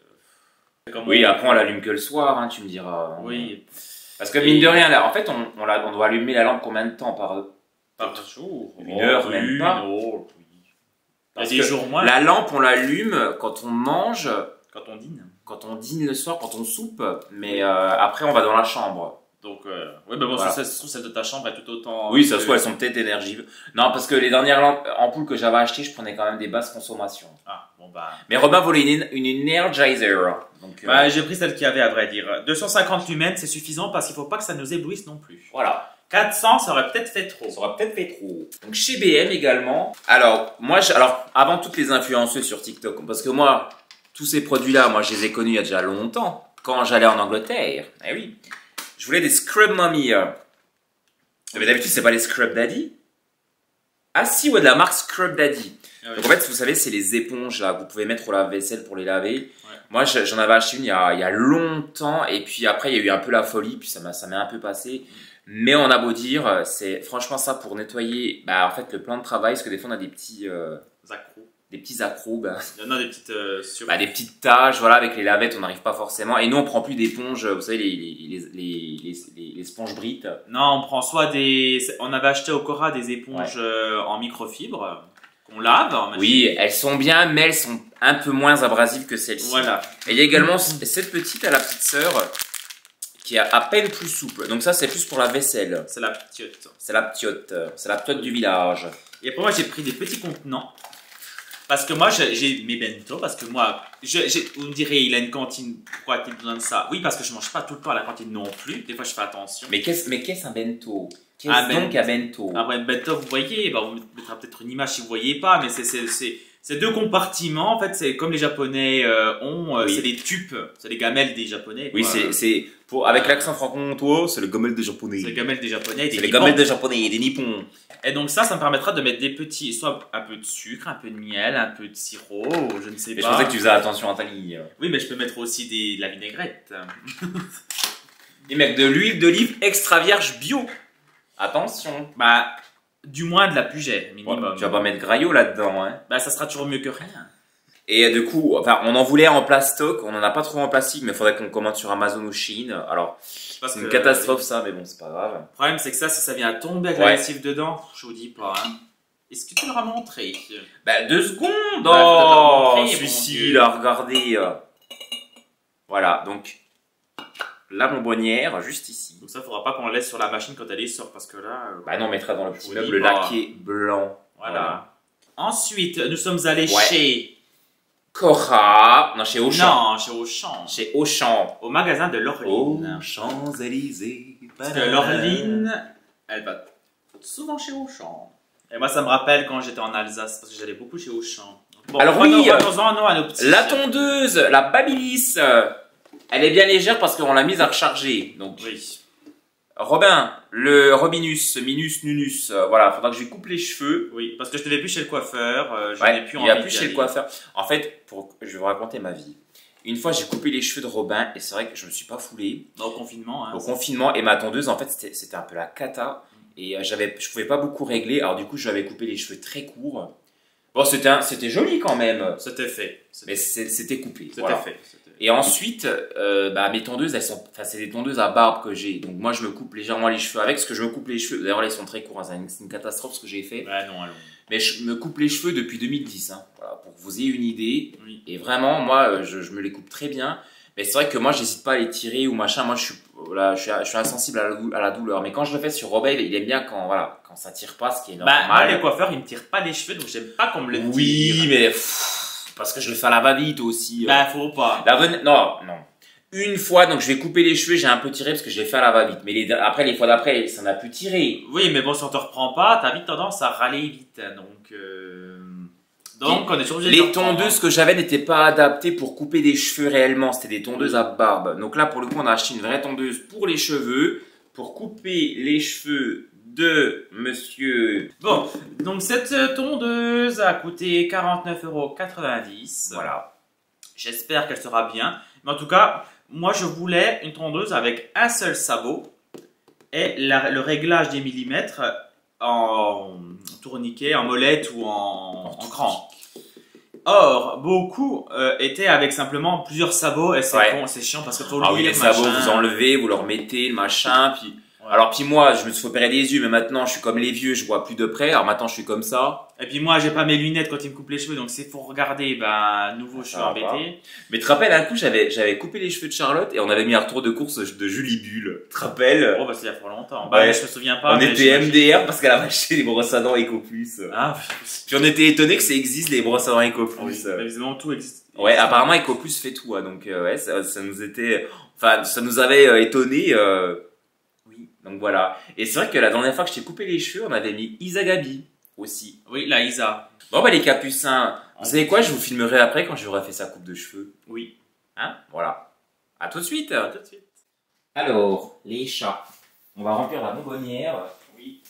euh, comme Oui, on- après on l'allume que le soir, hein, tu me diras. Oui, Parce que mine de rien, là, en fait, on, on, la- on doit allumer la lampe combien de temps par par jour. Une heure, même une, pas. oh, oui. Il y a Parce des que jours moins La lampe, on l'allume quand on mange, quand on dîne. quand on dîne le soir, quand on soupe, mais euh, après on va dans la chambre. Donc, euh, oui, mais bon, Voilà. ça, ça se trouve, celle de ta chambre est tout autant... Oui, ça se que- trouve, elles sont peut-être énergives. Non, parce que les dernières lampes ampoules que j'avais achetées, je prenais quand même des basses consommations. Ah, bon, bah... Mais Robin voulait une, une Energizer. Donc, euh, Bah, j'ai pris celle qu'il y avait à vrai dire. deux cent cinquante lumens, c'est suffisant parce qu'il faut pas que ça nous éblouisse non plus. voilà. quatre cents, ça aurait peut-être fait trop. Ça aurait peut-être fait trop. Donc chez B M également. Alors, moi, je- alors avant toutes les influenceuses sur TikTok, parce que moi, tous ces produits-là, moi, je les ai connus il y a déjà longtemps, quand j'allais en Angleterre. Eh oui. Je voulais des Scrub Mommy. euh. Mais d'habitude, c'est pas les Scrub Daddy. Ah si, ouais, de la marque Scrub Daddy. Ah oui. Donc en fait, vous savez, c'est les éponges là que vous pouvez mettre au lave-vaisselle pour les laver. Moi, je- j'en avais acheté une il y, a, il y a longtemps, et puis après, il y a eu un peu la folie, puis ça m'a ça m'est un peu passé. Mais on a beau dire, c'est franchement ça pour nettoyer, bah, en fait, le plan de travail, parce que des fois, on a des petits, euh, Accro. des petits accros, bah, Il y en a des petites euh, sur... bah, des petites taches, voilà, avec les lavettes, on n'arrive pas forcément. Et nous, on prend plus d'éponges, vous savez, les, les, les, les, les, les- les sponges brites. Non, on prend soit des... On avait acheté au Cora des éponges euh, en microfibre qu'on lave. en machine. Oui, elles sont bien, mais elles sont un peu moins abrasives que celles-ci. Voilà. Et il y a également cette petite à la petite sœur, qui est à peine plus souple. Donc ça, c'est plus pour la vaisselle. C'est la petite. C'est la ptiote, c'est la ptiote du village. Et après, moi, j'ai pris des petits contenants. Parce que moi, j'ai j'ai mes bento. Parce que moi, je, j'ai- vous me direz, il a une cantine. Pourquoi a-t-il besoin de ça? Oui, parce que je mange pas tout le temps à la cantine non plus. Des fois, je fais attention. Mais qu'est-ce mais qu'est-ce un bento? Qu'est-ce Un donc ben- un bento? Après, une bento, vous voyez, bah, on mettra peut-être une image si vous voyez pas, mais c'est c'est- c'est- c'est deux compartiments. En fait, c'est comme les Japonais euh, ont. euh, Oui. C'est des tubes. C'est les gamelles des Japonais. Oui, quoi. c'est c'est pour avec l'accent franc-comtois, c'est le gamelle des japonais. C'est les gamelles des Japonais. et des C'est les Nippons. gamelles des japonais, des nippons. Et donc ça, ça me permettra de mettre des petits, soit un peu de sucre, un peu de miel, un peu de sirop, je ne sais Mais je pas. pensais que tu faisais attention à ta ligne. Oui, mais je peux mettre aussi des, de la vinaigrette. Et mec, de l'huile d'olive extra vierge bio. Attention. Bah, du moins de la pugée, minimum. Ouais, tu vas pas mettre graillot là-dedans, hein. Bah, ça sera toujours mieux que rien. Et du coup, enfin, on en voulait en plastoc, on en a pas trouvé en plastique, mais il faudrait qu'on commande sur Amazon ou Shein. Alors, c'est une catastrophe ça, mais bon, c'est pas grave. Le problème, c'est que ça, si ça vient tomber avec Ouais. la lessive dedans, je vous dis pas. Hein. Est-ce que tu leur as montré? Bah, deux secondes. Bah, faut te leur Oh, montrer, celui-ci, mon Dieu. là, regardez. euh. Voilà, donc, la bonbonnière, juste ici. Donc ça, faudra pas qu'on le laisse sur la machine quand elle est sort, parce que là... euh, Bah non, on mettra dans le Je petit vous meuble dis pas. laqué blanc. Voilà. Ensuite, nous sommes allés Ouais. chez... Cora, non, chez Auchan. Non, chez Auchan. Chez Auchan. Au magasin de Laureline. Champs-Élysées. Parce que Laureline, elle va souvent chez Auchan. Et moi, ça me rappelle quand j'étais en Alsace, parce que j'allais beaucoup chez Auchan. Bon, Alors revenons- oui, revenons-en, nous, à nos petits. La tondeuse, la Babyliss, euh, elle est bien légère parce qu'on l'a mise à recharger. Donc, Oui. Robin, le Robinus, Minus, Nunus, euh, voilà, faudra que je lui coupe les cheveux. Oui, parce que je ne vais plus chez le coiffeur, euh, je Ouais, n'ai plus il n'y a envie plus d'y chez le aller. coiffeur. En fait, pour, je vais vous raconter ma vie. Une fois, j'ai coupé les cheveux de Robin et c'est vrai que je me suis pas foulé Au confinement, hein. au confinement. Et ma tondeuse, en fait, c'était c'était un peu la cata. Et euh, j'avais, je pouvais pas beaucoup régler. Alors du coup, j'avais coupé les cheveux très courts. Bon, c'était un- c'était joli quand même. C'était fait. Mais c'est- c'était coupé. C'était voilà. fait. C'était- Et ensuite, euh, bah, mes tondeuses, elles sont, enfin, c'est des tondeuses à barbe que j'ai. Donc moi, je me coupe légèrement les cheveux avec, parce que je me coupe les cheveux. D'ailleurs, là, ils sont très courts. Hein, c'est une, c'est une catastrophe ce que j'ai fait. Ouais, non, allons. Mais je me coupe les cheveux depuis deux mille dix. Hein, voilà, pour que vous ayez une idée. Oui. Et vraiment, moi, euh, je, je me les coupe très bien. Mais c'est vrai que moi, j'hésite pas à les tirer ou machin. Moi, je suis, voilà, je suis, je suis insensible à la, dou- à la douleur. Mais quand je le fais sur Robin, il aime bien quand, voilà, quand ça tire pas, ce qui est Bah, normal. moi, les coiffeurs, ils me tirent pas les cheveux, donc j'aime pas qu'on me le tire. Oui, mais pff, parce que je le fais à la va-vite aussi. euh. Bah, faut pas. La ren- Non, non. Une fois, donc je vais couper les cheveux, j'ai un peu tiré parce que je l'ai fait à la va-vite. Mais les, après, les fois d'après, ça n'a plus tiré. Oui, mais bon, si on te reprend pas, t'as vite tendance à râler vite. hein, Donc, euh... donc on est sur obligé de te Les reprendre. tondeuses que j'avais n'étaient pas adaptées pour couper des cheveux réellement. C'était des tondeuses à barbe. Donc là, pour le coup, on a acheté une vraie tondeuse pour les cheveux, pour couper les cheveux de monsieur. Bon, donc cette tondeuse a coûté quarante-neuf euros quatre-vingt-dix. Voilà. J'espère qu'elle sera bien. Mais en tout cas, moi je voulais une tondeuse avec un seul sabot et la- le réglage des millimètres en tourniquet, en molette ou en, en cran. Or, beaucoup euh, étaient avec simplement plusieurs sabots et c'est Ouais. con, c'est chiant parce qu'il faut Ah oui, lire, les sabots, machin. vous enlevez, vous leur mettez le machin, puis. Ouais. Alors puis moi, je me suis opéré les yeux, mais maintenant je suis comme les vieux, je vois plus de près. Alors maintenant je suis comme ça. Et puis moi, j'ai pas mes lunettes quand ils me coupent les cheveux, donc c'est pour regarder, ben, nouveau, je suis Ça va embêté. Mais tu te rappelles, un coup, j'avais, j'avais coupé les cheveux de Charlotte et on avait mis un retour de course de Julie Bulle. Tu te rappelles? Oh, bah, c'est il y a fort longtemps. Bah, Ouais. mais je me souviens pas. On mais était j'imagine- M D R parce qu'elle avait acheté les brosses à dents EcoPlus. Ah, Puis on était étonnés que ça existe, les brosses à dents EcoPlus. oui, bah, évidemment, tout existe. Ouais, apparemment EcoPlus fait tout, hein, donc euh, ouais, ça, ça nous était, enfin, ça nous avait euh, étonnés. Euh... Oui, donc voilà. Et c'est vrai que la dernière fois que je t'ai coupé les cheveux, on avait mis Isa Gabi aussi. Oui, la Isa. Bon bah les capucins, vous savez quoi, je vous filmerai après quand je vous aurai fait sa coupe de cheveux. Oui. Hein? Voilà. À tout de suite. À tout de suite. Alors, les chats. On va remplir la bonbonnière. Oui.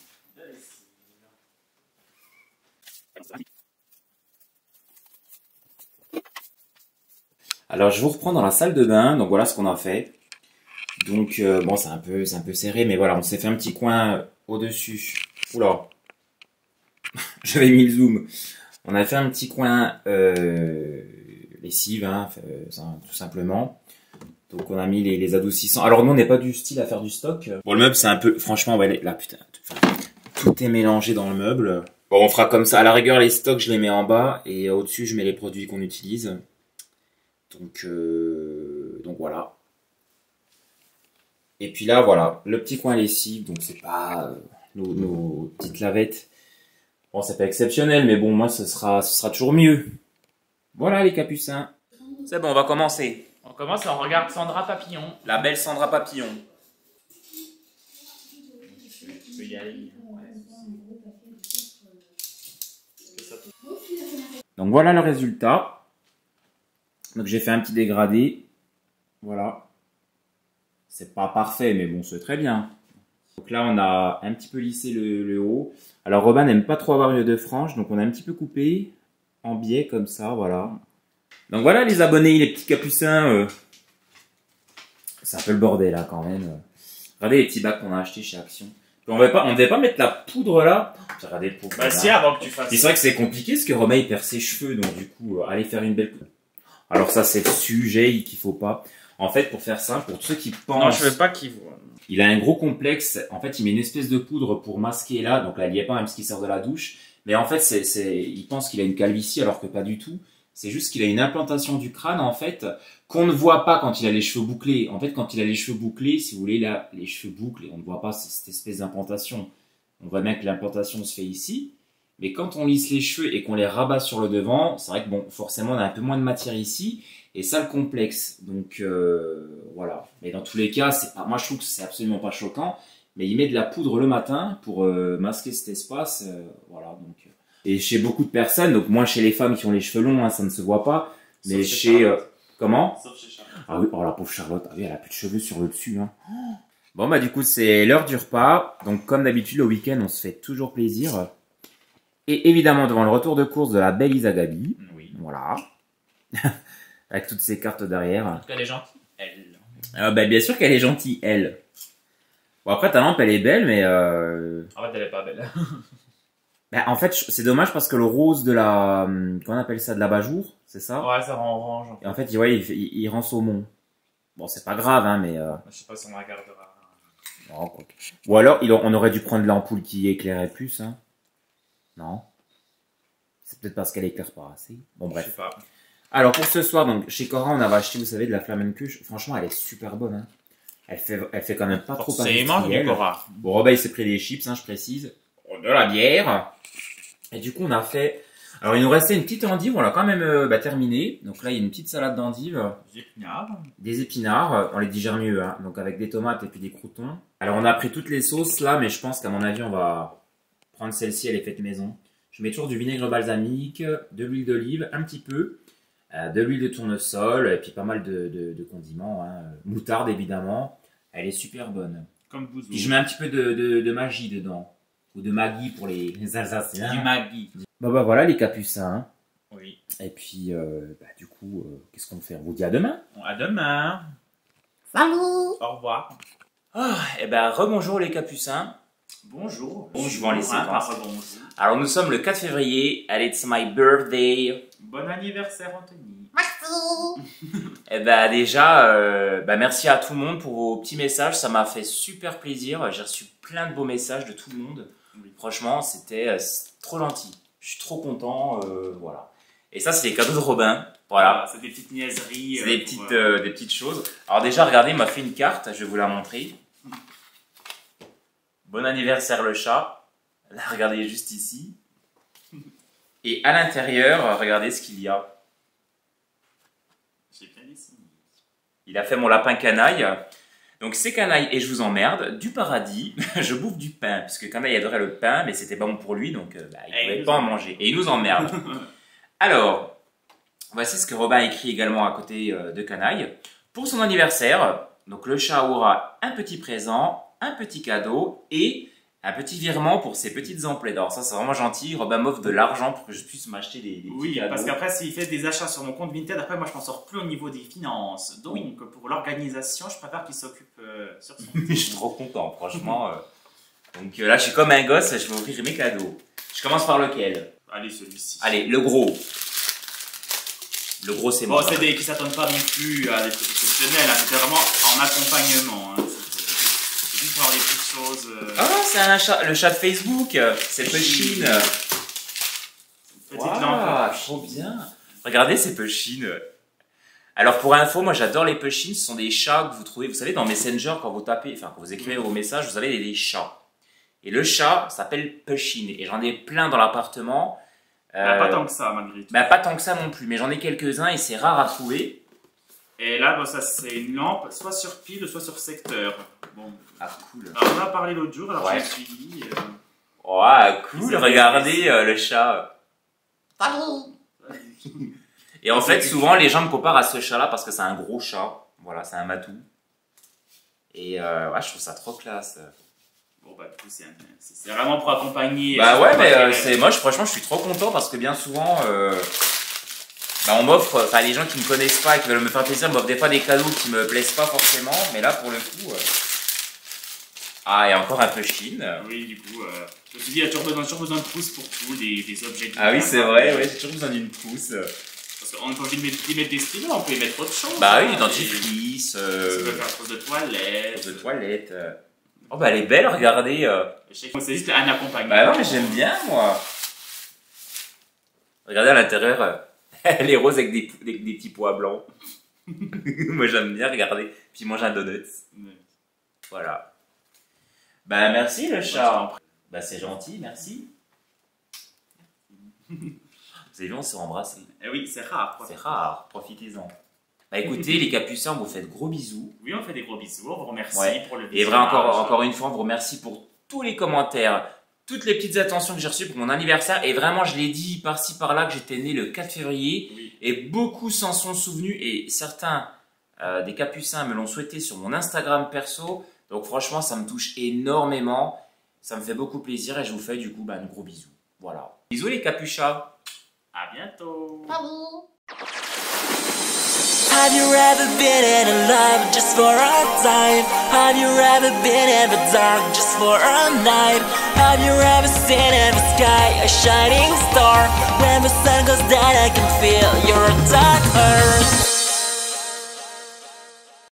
Alors, je vous reprends dans la salle de bain. Donc, voilà ce qu'on a fait. Donc, euh, bon, c'est un peu, c'est un peu serré, mais voilà, on s'est fait un petit coin euh, au-dessus. Oula. J'avais mis le zoom. On a fait un petit coin euh, lessive, hein, euh, ça, tout simplement. Donc, on a mis les, les adoucissants. Alors, nous, on n'est pas du style à faire du stock. Bon, le meuble, c'est un peu... Franchement, ouais, là, putain, tout est mélangé dans le meuble. Bon, on fera comme ça. À la rigueur, les stocks, je les mets en bas. Et au-dessus, je mets les produits qu'on utilise. Donc, euh, donc voilà. Et puis là, voilà, le petit coin lessive. Donc, c'est pas euh, nos, nos petites lavettes. Bon, c'est pas exceptionnel, mais bon, moi, ce sera, ce sera toujours mieux. Voilà, les capucins. C'est bon, on va commencer. On commence et on regarde Sandra Papillon. La belle Sandra Papillon. Je peux y aller. Donc voilà le résultat. Donc j'ai fait un petit dégradé. Voilà. C'est pas parfait, mais bon, c'est très bien. Donc là, on a un petit peu lissé le, le haut. Alors Robin n'aime pas trop avoir une de frange, donc on a un petit peu coupé en biais comme ça, voilà. Donc voilà les abonnés, les petits capucins. Euh... C'est un peu le bordel là quand même. Regardez les petits bacs qu'on a achetés chez Action. On devait pas, on devait pas mettre la poudre là. J'ai regardé le pauvre. Bah si, avant que tu fasses. C'est vrai que c'est compliqué parce que Romain il perd ses cheveux, donc du coup, euh, aller faire une belle. Alors ça, c'est le sujet qu'il faut pas. En fait, pour faire ça, pour ceux qui pensent. Non, je veux pas qu'il voit. Il a un gros complexe. En fait, il met une espèce de poudre pour masquer là. Donc là, il y est pas même ce qui sort de la douche. Mais en fait, c'est, c'est, il pense qu'il a une calvitie alors que pas du tout. C'est juste qu'il a une implantation du crâne en fait qu'on ne voit pas quand il a les cheveux bouclés. En fait, quand il a les cheveux bouclés, si vous voulez, là, les cheveux bouclés, on ne voit pas cette espèce d'implantation. On voit bien que l'implantation se fait ici. Mais quand on lisse les cheveux et qu'on les rabat sur le devant, c'est vrai que bon, forcément, on a un peu moins de matière ici. Et ça, le complexe. Donc, euh, voilà. Mais dans tous les cas, c'est pas, moi, je trouve que c'est absolument pas choquant. Mais il met de la poudre le matin pour euh, masquer cet espace. Euh, voilà. Donc, euh. Et chez beaucoup de personnes, donc moins chez les femmes qui ont les cheveux longs, hein, ça ne se voit pas. Mais Sauf chez... Euh, comment? Sauf chez Charlotte. Ah oui, oh la pauvre Charlotte. Ah oui, elle a plus de cheveux sur le dessus. Hein. Bon, bah du coup, c'est l'heure du repas. Donc, comme d'habitude, le week-end, on se fait toujours plaisir. Et évidemment, devant le retour de course de la belle Isa Gabi. Oui. Voilà. Avec toutes ces cartes derrière. En tout cas, elle est gentille. Elle. Ah bah, bien sûr qu'elle est gentille, elle. Bon, après, ta lampe, elle est belle, mais... Euh... En fait, elle est pas belle. Bah, en fait, c'est dommage parce que le rose de la... Qu'on appelle ça? De l'abat-jour, c'est ça? Ouais, ça rend orange. Et en fait, ouais, il, il, il rend saumon. Bon, c'est pas grave, hein, mais... Euh... Je sais pas si on la gardera. Non, quoi. Ou alors, il, on aurait dû prendre l'ampoule qui éclairait plus, hein. Non. C'est peut-être parce qu'elle éclaire pas assez. Bon, bref. Je sais pas. Alors, pour ce soir, donc, chez Cora, on avait acheté, vous savez, de la flamencuche. Franchement, elle est super bonne, hein. Elle fait, elle fait quand même pas trop Forcément, du industrielle. Cora. Bon, Robin, il s'est pris des chips, hein, je précise. De la bière. Et du coup, on a fait... Alors, il nous restait une petite endive, on l'a quand même euh, bah, terminée. Donc là, il y a une petite salade d'endive. Des épinards. Des épinards, on les digère mieux, hein. Donc avec des tomates et puis des croutons. Alors, on a pris toutes les sauces là, mais je pense qu'à mon avis, on va prendre celle-ci, elle est faite maison. Je mets toujours du vinaigre balsamique, de l'huile d'olive, un petit peu, euh, de l'huile de tournesol, et puis pas mal de, de, de condiments, hein. Moutarde évidemment. Elle est super bonne. Comme Bouzou. Puis je mets un petit peu de, de, de magie dedans. Ou de Maggi pour les, les Alsaciens. Du Maggi. Bon bah voilà les capucins. Hein. Oui. Et puis euh, bah, du coup, euh, qu'est-ce qu'on fait? On vous dit à demain. À demain. Salut. Au revoir. Ah, et ben rebonjour les capucins. Bonjour. Bonjour les séquences. Bonjour. Alors nous sommes le quatre février, and it's my birthday. Bon anniversaire, Anthony. Merci. Et ben déjà, euh, bah, merci à tout le monde pour vos petits messages, ça m'a fait super plaisir. J'ai reçu plein de beaux messages de tout le monde. Oui. Franchement, c'était euh, trop gentil. Je suis trop content, euh, voilà. Et ça, c'est les cadeaux de Robin. Voilà. C'est des petites niaiseries. C'est euh, des pour, petites, euh, euh, des petites choses. Alors déjà, regardez, il m'a fait une carte, je vais vous la montrer. Bon anniversaire le chat. Là, regardez juste ici. Et à l'intérieur, regardez ce qu'il y a. J'ai bien dessiné. Il a fait mon lapin canaille. Donc c'est canaille et je vous emmerde, du paradis, je bouffe du pain, parce que canaille adorait le pain, mais c'était pas bon pour lui, donc euh, bah, il Et pouvait il pas nous en manger. Et il nous emmerde. Alors, voici ce que Robin a écrit également à côté euh, de canaille. Pour son anniversaire, donc le chat aura un petit présent, un petit cadeau et un petit virement pour ses petites emplettes. Alors ça c'est vraiment gentil, Robin m'offre de l'argent pour que je puisse m'acheter des, des petits Oui, cadeaux. parce qu'après, s'il fait des achats sur mon compte Vinted, après, moi, je m'en sors plus au niveau des finances. Donc, Oui. pour l'organisation, je préfère qu'il s'occupe euh, sur son Je suis trop content, franchement. euh. Donc euh, là, je suis comme un gosse, je vais ouvrir mes cadeaux. Je commence par lequel? Allez, celui-ci. Allez, le gros. Le gros, c'est Bon, moi. c'est des qui s'attendent pas non plus à des trucs exceptionnels, hein. C'était vraiment en accompagnement. Hein. C'était juste pour avoir des petites choses. Euh, Ah, c'est un chat, le chat de Facebook. C'est Pushine. petite Waouh, lampe. trop bien. Regardez, c'est Pushine. Alors, pour info, moi, j'adore les Pushines. Ce sont des chats que vous trouvez, vous savez, dans Messenger, quand vous tapez, enfin, quand vous écrivez vos messages, vous avez des chats. Et le chat s'appelle Pushine. Et j'en ai plein dans l'appartement. Bah, Euh, pas tant que ça, malgré tout. bah, pas tant que ça non plus, mais j'en ai quelques-uns et c'est rare à trouver. Et là, bon, ça c'est une lampe, soit sur pile, soit sur secteur. Bon. Ah, cool. Alors, on en a parlé l'autre jour, alors Ouais. je me suis dit. Euh... Ouais, cool, C'est regardez euh, le chat. Salut. Et en fait, souvent, les gens me comparent à ce chat-là parce que c'est un gros chat. Voilà, c'est un matou. Et euh, ouais, je trouve ça trop classe. Bon, bah, du coup, c'est un- c'est- c'est vraiment pour accompagner. Bah ouais, mais euh, euh, c'est moi, je, franchement, je suis trop content parce que bien souvent, euh, bah, on m'offre, enfin, les gens qui me connaissent pas et qui veulent me faire plaisir m'offrent des fois des cadeaux qui me plaisent pas forcément, mais là, pour le coup, euh, Ah, et encore un peu Chine. Oui, du coup, euh, je me suis dit, il y a toujours besoin, toujours besoin de trousse pour tout, des, des objets. De Ah oui, terrain. c'est vrai, ouais, j'ai toujours besoin d'une trousse. Parce qu'on n'est pas obligé de mettre, d'y mettre des stylos, on peut y mettre autre chose. Bah oui, hein, du dentifrice. Ça Euh... peut faire trousse de toilette. trousse de toilette. euh. Oh bah elle est belle, regardez. euh. Je sais que c'est juste un accompagnement. Bah non, mais j'aime bien, moi. Regardez à l'intérieur, euh, elle est rose avec des, des, des petits pois blancs. Moi j'aime bien, regardez. Puis mange un donut. Ouais. Voilà. Bah merci le chat. Bah c'est gentil, merci. Vous avez vu, on s'est embrassé. Eh oui, c'est rare. quoi. C'est rare, profitez-en. Bah écoutez, les capucins, on vous fait de gros bisous. Oui, on fait des gros bisous, on vous remercie Ouais. pour le Et vrai, encore, visionnage. encore une fois, on vous remercie pour tous les commentaires, toutes les petites attentions que j'ai reçues pour mon anniversaire. Et vraiment, je l'ai dit par-ci par-là que j'étais né le quatre février. Oui. Et beaucoup s'en sont souvenus. Et certains euh, des capucins me l'ont souhaité sur mon Instagram perso. Donc franchement, ça me touche énormément. Ça me fait beaucoup plaisir. Et je vous fais du coup bah, un gros bisou. Voilà. Bisous les capuchas. À bientôt. Salut. Have you ever been in a love just for a time? Have you ever been in the dark just for a night? Have you ever seen in the sky a shining star? When the sun goes down I can feel your dark earth.